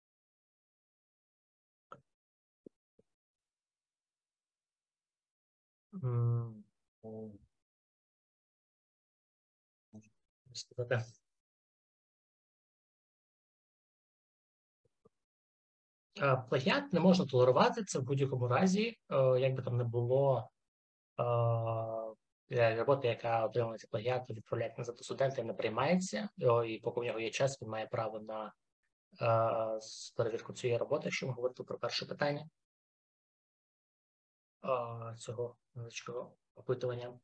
Mm. Сказати. Плагіат не можна толерувати, це в будь-якому разі, як би там не було роботи, яка отримується плагіат, відправляється назад до студента, не приймається, і поки в нього є час, він має право на перевірку цієї роботи, якщо ми говоримо про перше питання цього невеличкого опитування.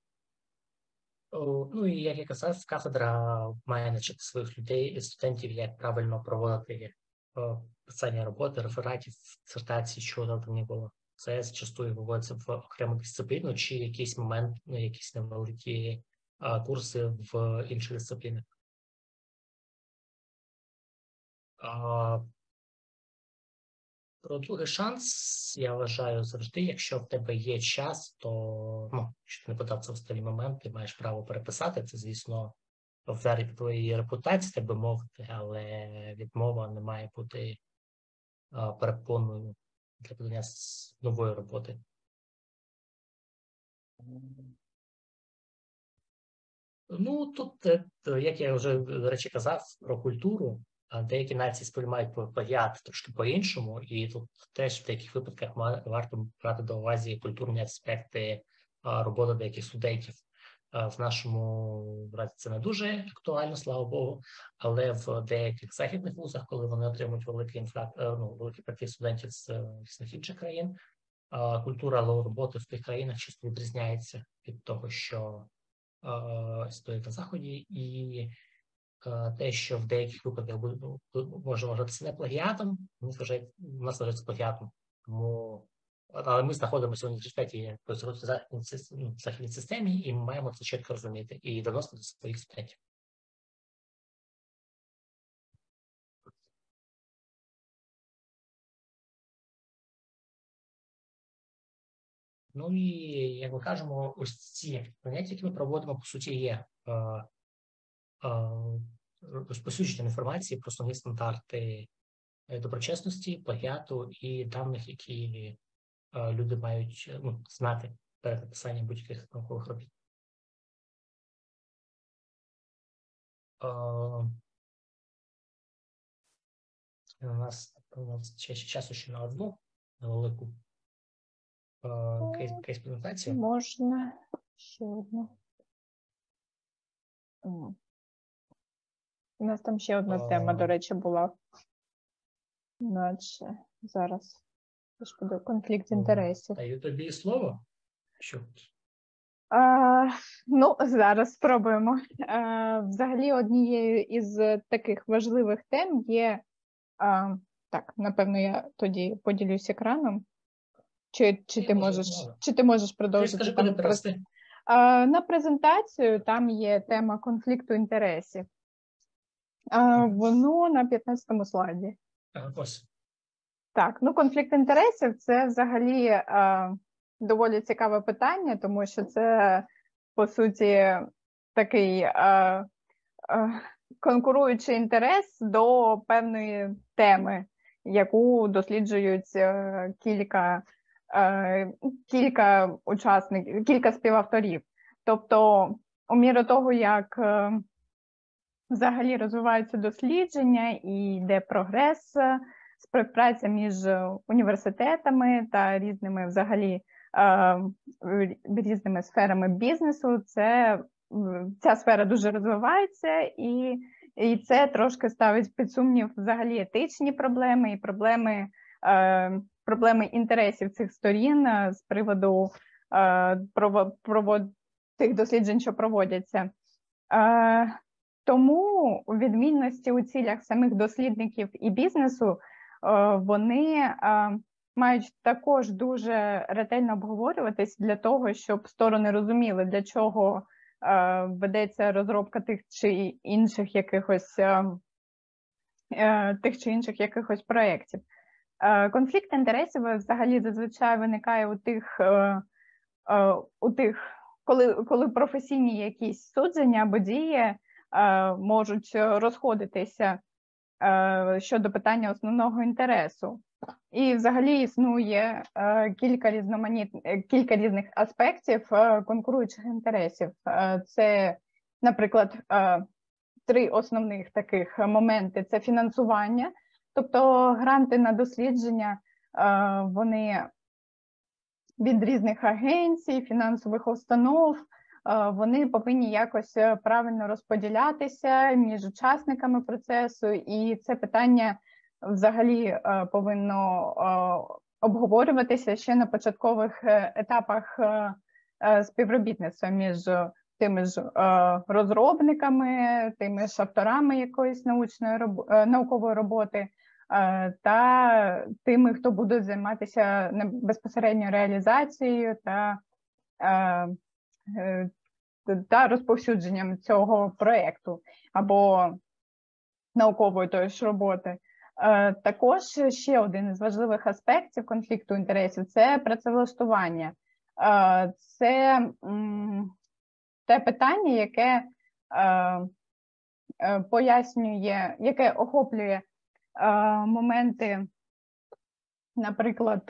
Ну і, як я казав, кафедра має навчити своїх людей, студентів, як правильно проводити писання роботи, рефератів, дисертацій, що там не було. Це зачастую виводиться в окрему дисципліну чи якийсь момент, якісь невеликі а, курси в інших дисциплінах. А, про другий шанс, я вважаю, завжди, якщо в тебе є час, то, ну, якщо ти не подав це в останній момент, ти маєш право переписати. Це, звісно, вдарить твоєї репутації, так би мовити, але відмова не має бути а, перепоною для подання нової роботи. Ну, тут, як я вже, до речі, казав про культуру, деякі нації сприймають плагіат трошки по-іншому, і тут теж в деяких випадках варто брати до уваги культурні аспекти роботи деяких студентів. В нашому разі це не дуже актуально, слава Богу, але в деяких західних вузах, коли вони отримують великий інфрак... ну, великий притік студентів з різних інших країн, культура роботи в тих країнах часто відрізняється від того, що існує на Заході, і те, що в деяких випадках може вважатися не плагіатом, у нас вважається плагіатом. Тому, але ми знаходимося в університеті в західній системі, і ми маємо це чітко розуміти і доносити до своїх студентів. Ну і, як ми кажемо, ось ці поняття, які ми проводимо, по суті, є розповсюдження інформації про основні стандарти доброчесності, плагіату і даних, які люди мають, ну, знати перед написанням будь-яких наукових робіт. У нас, у нас ще часу ще на одну невелику кейс-презентацію. Можна ще одну. У нас там ще одна а... тема, до речі, була. Наче зараз. Конфлікт інтересів. Даю тобі слово? Що? А, ну, зараз спробуємо. А, взагалі, однією із таких важливих тем є а, Так, напевно, я тоді поділюсь екраном. Чи, чи, Ні, ти, може, можеш, може. чи ти можеш Ти продовжити? скажи, там куди про- перевести. А, на презентацію там є тема конфлікту інтересів. А, Мгм. воно на п'ятнадцятому слайді. Ага, ось. Так, ну конфлікт інтересів – це взагалі а, доволі цікаве питання, тому що це, по суті, такий а, а, конкуруючий інтерес до певної теми, яку досліджують а, кілька, а, кілька учасників, кілька співавторів. Тобто, у міру того, як а, взагалі розвиваються дослідження і йде прогрес, співпраця між університетами та різними взагалі різними сферами бізнесу, це, ця сфера дуже розвивається, і, і це трошки ставить під сумнів взагалі етичні проблеми і проблеми, проблеми інтересів цих сторін з приводу тих досліджень, що проводяться. Тому у відмінності у цілях самих дослідників і бізнесу вони мають також дуже ретельно обговорюватись для того, щоб сторони розуміли, для чого ведеться розробка тих чи інших якихось тих чи інших якихось проєктів. Конфлікт інтересів взагалі зазвичай виникає у тих, у тих коли, коли професійні якісь судження або дії можуть розходитися щодо питання основного інтересу. І взагалі існує кілька різноманіт... кілька різних аспектів конкуруючих інтересів. Це, наприклад, три основних таких моменти – це фінансування, тобто гранти на дослідження, вони від різних агенцій, фінансових установ, вони повинні якось правильно розподілятися між учасниками процесу, і це питання взагалі повинно обговорюватися ще на початкових етапах співробітництва між тими ж розробниками, тими ж авторами якоїсь научної наукової роботи та тими, хто буде займатися безпосередньо реалізацією та та розповсюдженням цього проєкту або наукової тої ж роботи. Також ще один із важливих аспектів конфлікту інтересів – це працевлаштування. Це те питання, яке пояснює, яке охоплює моменти, наприклад,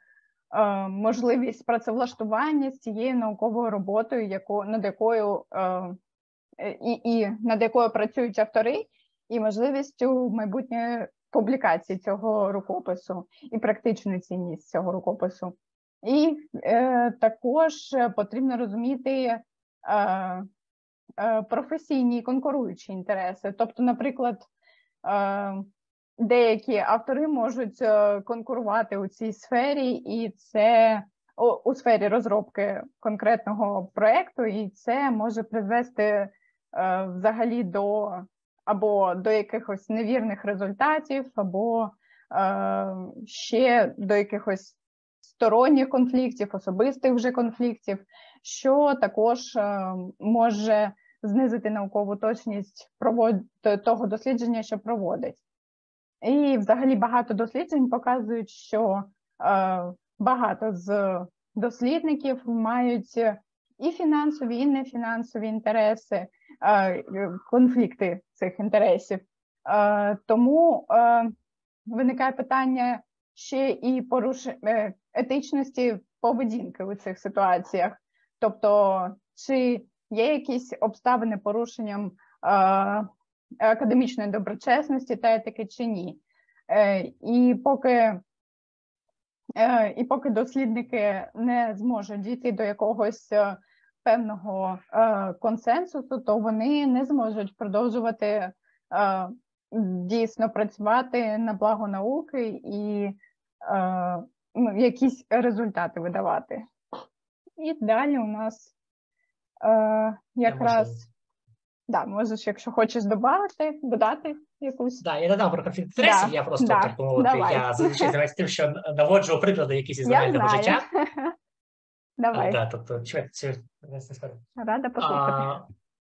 можливість працевлаштування з цією науковою роботою, яку, над якою, і, і над якою працюють автори, і можливістю майбутньої публікації цього рукопису, і практичну цінність цього рукопису. І е, також потрібно розуміти е, е, професійні і конкуруючі інтереси. Тобто, наприклад, е, деякі автори можуть конкурувати у цій сфері, і це у, у сфері розробки конкретного проєкту, і це може призвести е, взагалі до або до якихось невірних результатів, або е, ще до якихось сторонніх конфліктів, особистих вже конфліктів, що також е, може знизити наукову точність провод... того дослідження, що проводить. І взагалі багато досліджень показують, що е, багато з дослідників мають і фінансові, і нефінансові інтереси, е, конфлікти цих інтересів. Е, тому е, виникає питання ще і поруш... е, етичності поведінки у цих ситуаціях. Тобто, чи є якісь обставини порушенням е, академічної доброчесності та етики чи ні. Е, і, поки, е, і поки дослідники не зможуть дійти до якогось е, певного е, консенсусу, то вони не зможуть продовжувати е, дійсно працювати на благо науки і е, ну, якісь результати видавати. І далі у нас е, якраз... Да, можеш, якщо хочеш додати, додати якусь? Да, я додам про конфлікт інтересів, Да, я просто, да, так мовити, давай. я зазвичай займаюся тим, що наводжу приклади якісь із Я реального знаю. життя. А, Давай, да, тобто, чекайте, це не скажу. рада послухати. А,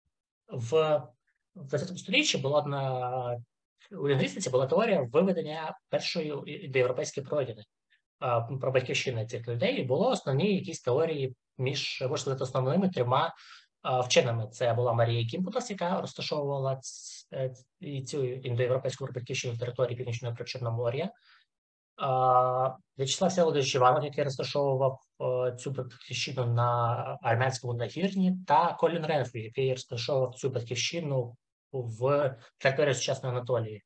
в двадцятому сторіччі була одна у лінгвістиці була теорія виведення першої індоєвропейської пройдени а, про батьківщини цих людей. І було основні якісь теорії між, можна сказати, основними трьома а, вченими. Це була Марія Гімбутас, яка розташовувала ц- і цю індоєвропейську батьківщину в території Північного Причорномор'я. А, В'ячеслав Всеволодович Іванов, який розташовував е, цю батьківщину на армянському нагірні, та Колін Ренфрі, який розташовував цю батьківщину в території сучасної Анатолії.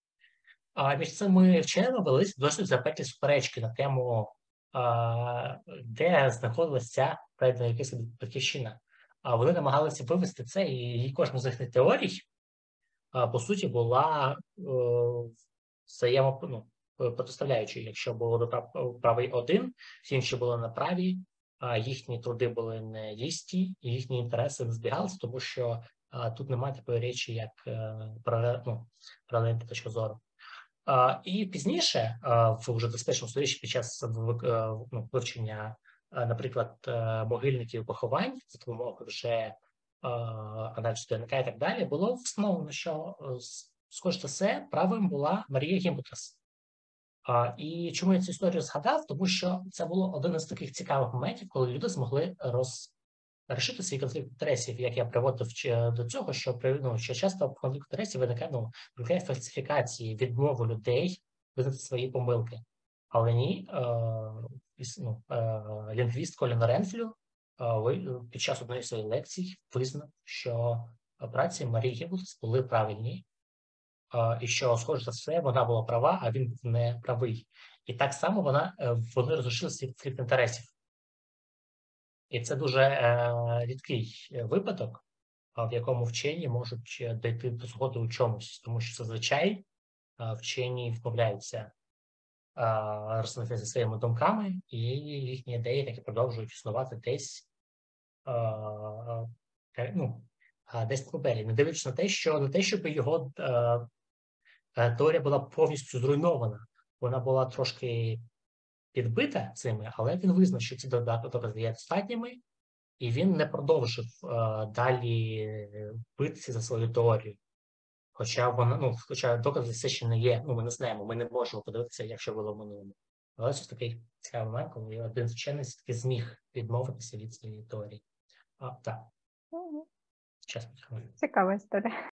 А між цими вченими велись досить запеклі суперечки на тему, а, де знаходилася ця європейська батьківщина. А вони намагалися вивести це, і кожна з їхніх теорій, а, по суті, була е, взаємо, ну, протиставляючи, якщо було правий один, всі інші були на праві, а їхні труди були не дійсні, і їхні інтереси не збігалися, тому що а, тут немає такої речі, як е, ну, паралельна точка зору. А, і пізніше, а, в вже двадцять першому сторіччі, під час ну, вивчення, а, наприклад, могильників поховань, за допомогою вже аналізу ДНК і так далі, було встановлено, що, скоріш за все, правим була Марія Гімбутас. А, і чому я цю історію згадав? Тому що це було один із таких цікавих моментів, коли люди змогли розрішити свій конфлікт інтересів, як я приводив до цього, що, ну, що часто конфлікт інтересів виникає, ну, виникає фальсифікації, відмову людей визнати свої помилки. Але ні, е, ну, е, лінгвіст Колін Ренфлю е, під час однієї своїх лекцій визнав, що праці Марії Гімбутас були правильні, і що, схоже за все, вона була права, а він був не правий. І так само вона, вони розрішили свій конфлікт інтересів. І це дуже е, рідкий випадок, в якому вчені можуть дійти до згоди у чомусь, тому що зазвичай вчені відмовляються е, розповідати своїми думками, і їхні ідеї таки продовжують існувати десь, е, ну, десь на папері, не дивлячись на те, що не те, щоб його е, теорія була повністю зруйнована. Вона була трошки підбита цими, але він визнав, що ці докази є достатніми, і він не продовжив е, далі битися за свою теорію. Хоча вона, ну, хоча докази все ще не є, ну, ми не знаємо, ми не можемо подивитися, якщо було в минулому. Але це такий цікавий момент, коли один вчений все-таки зміг відмовитися від своєї теорії. А, так. Угу. Час. Цікава історія.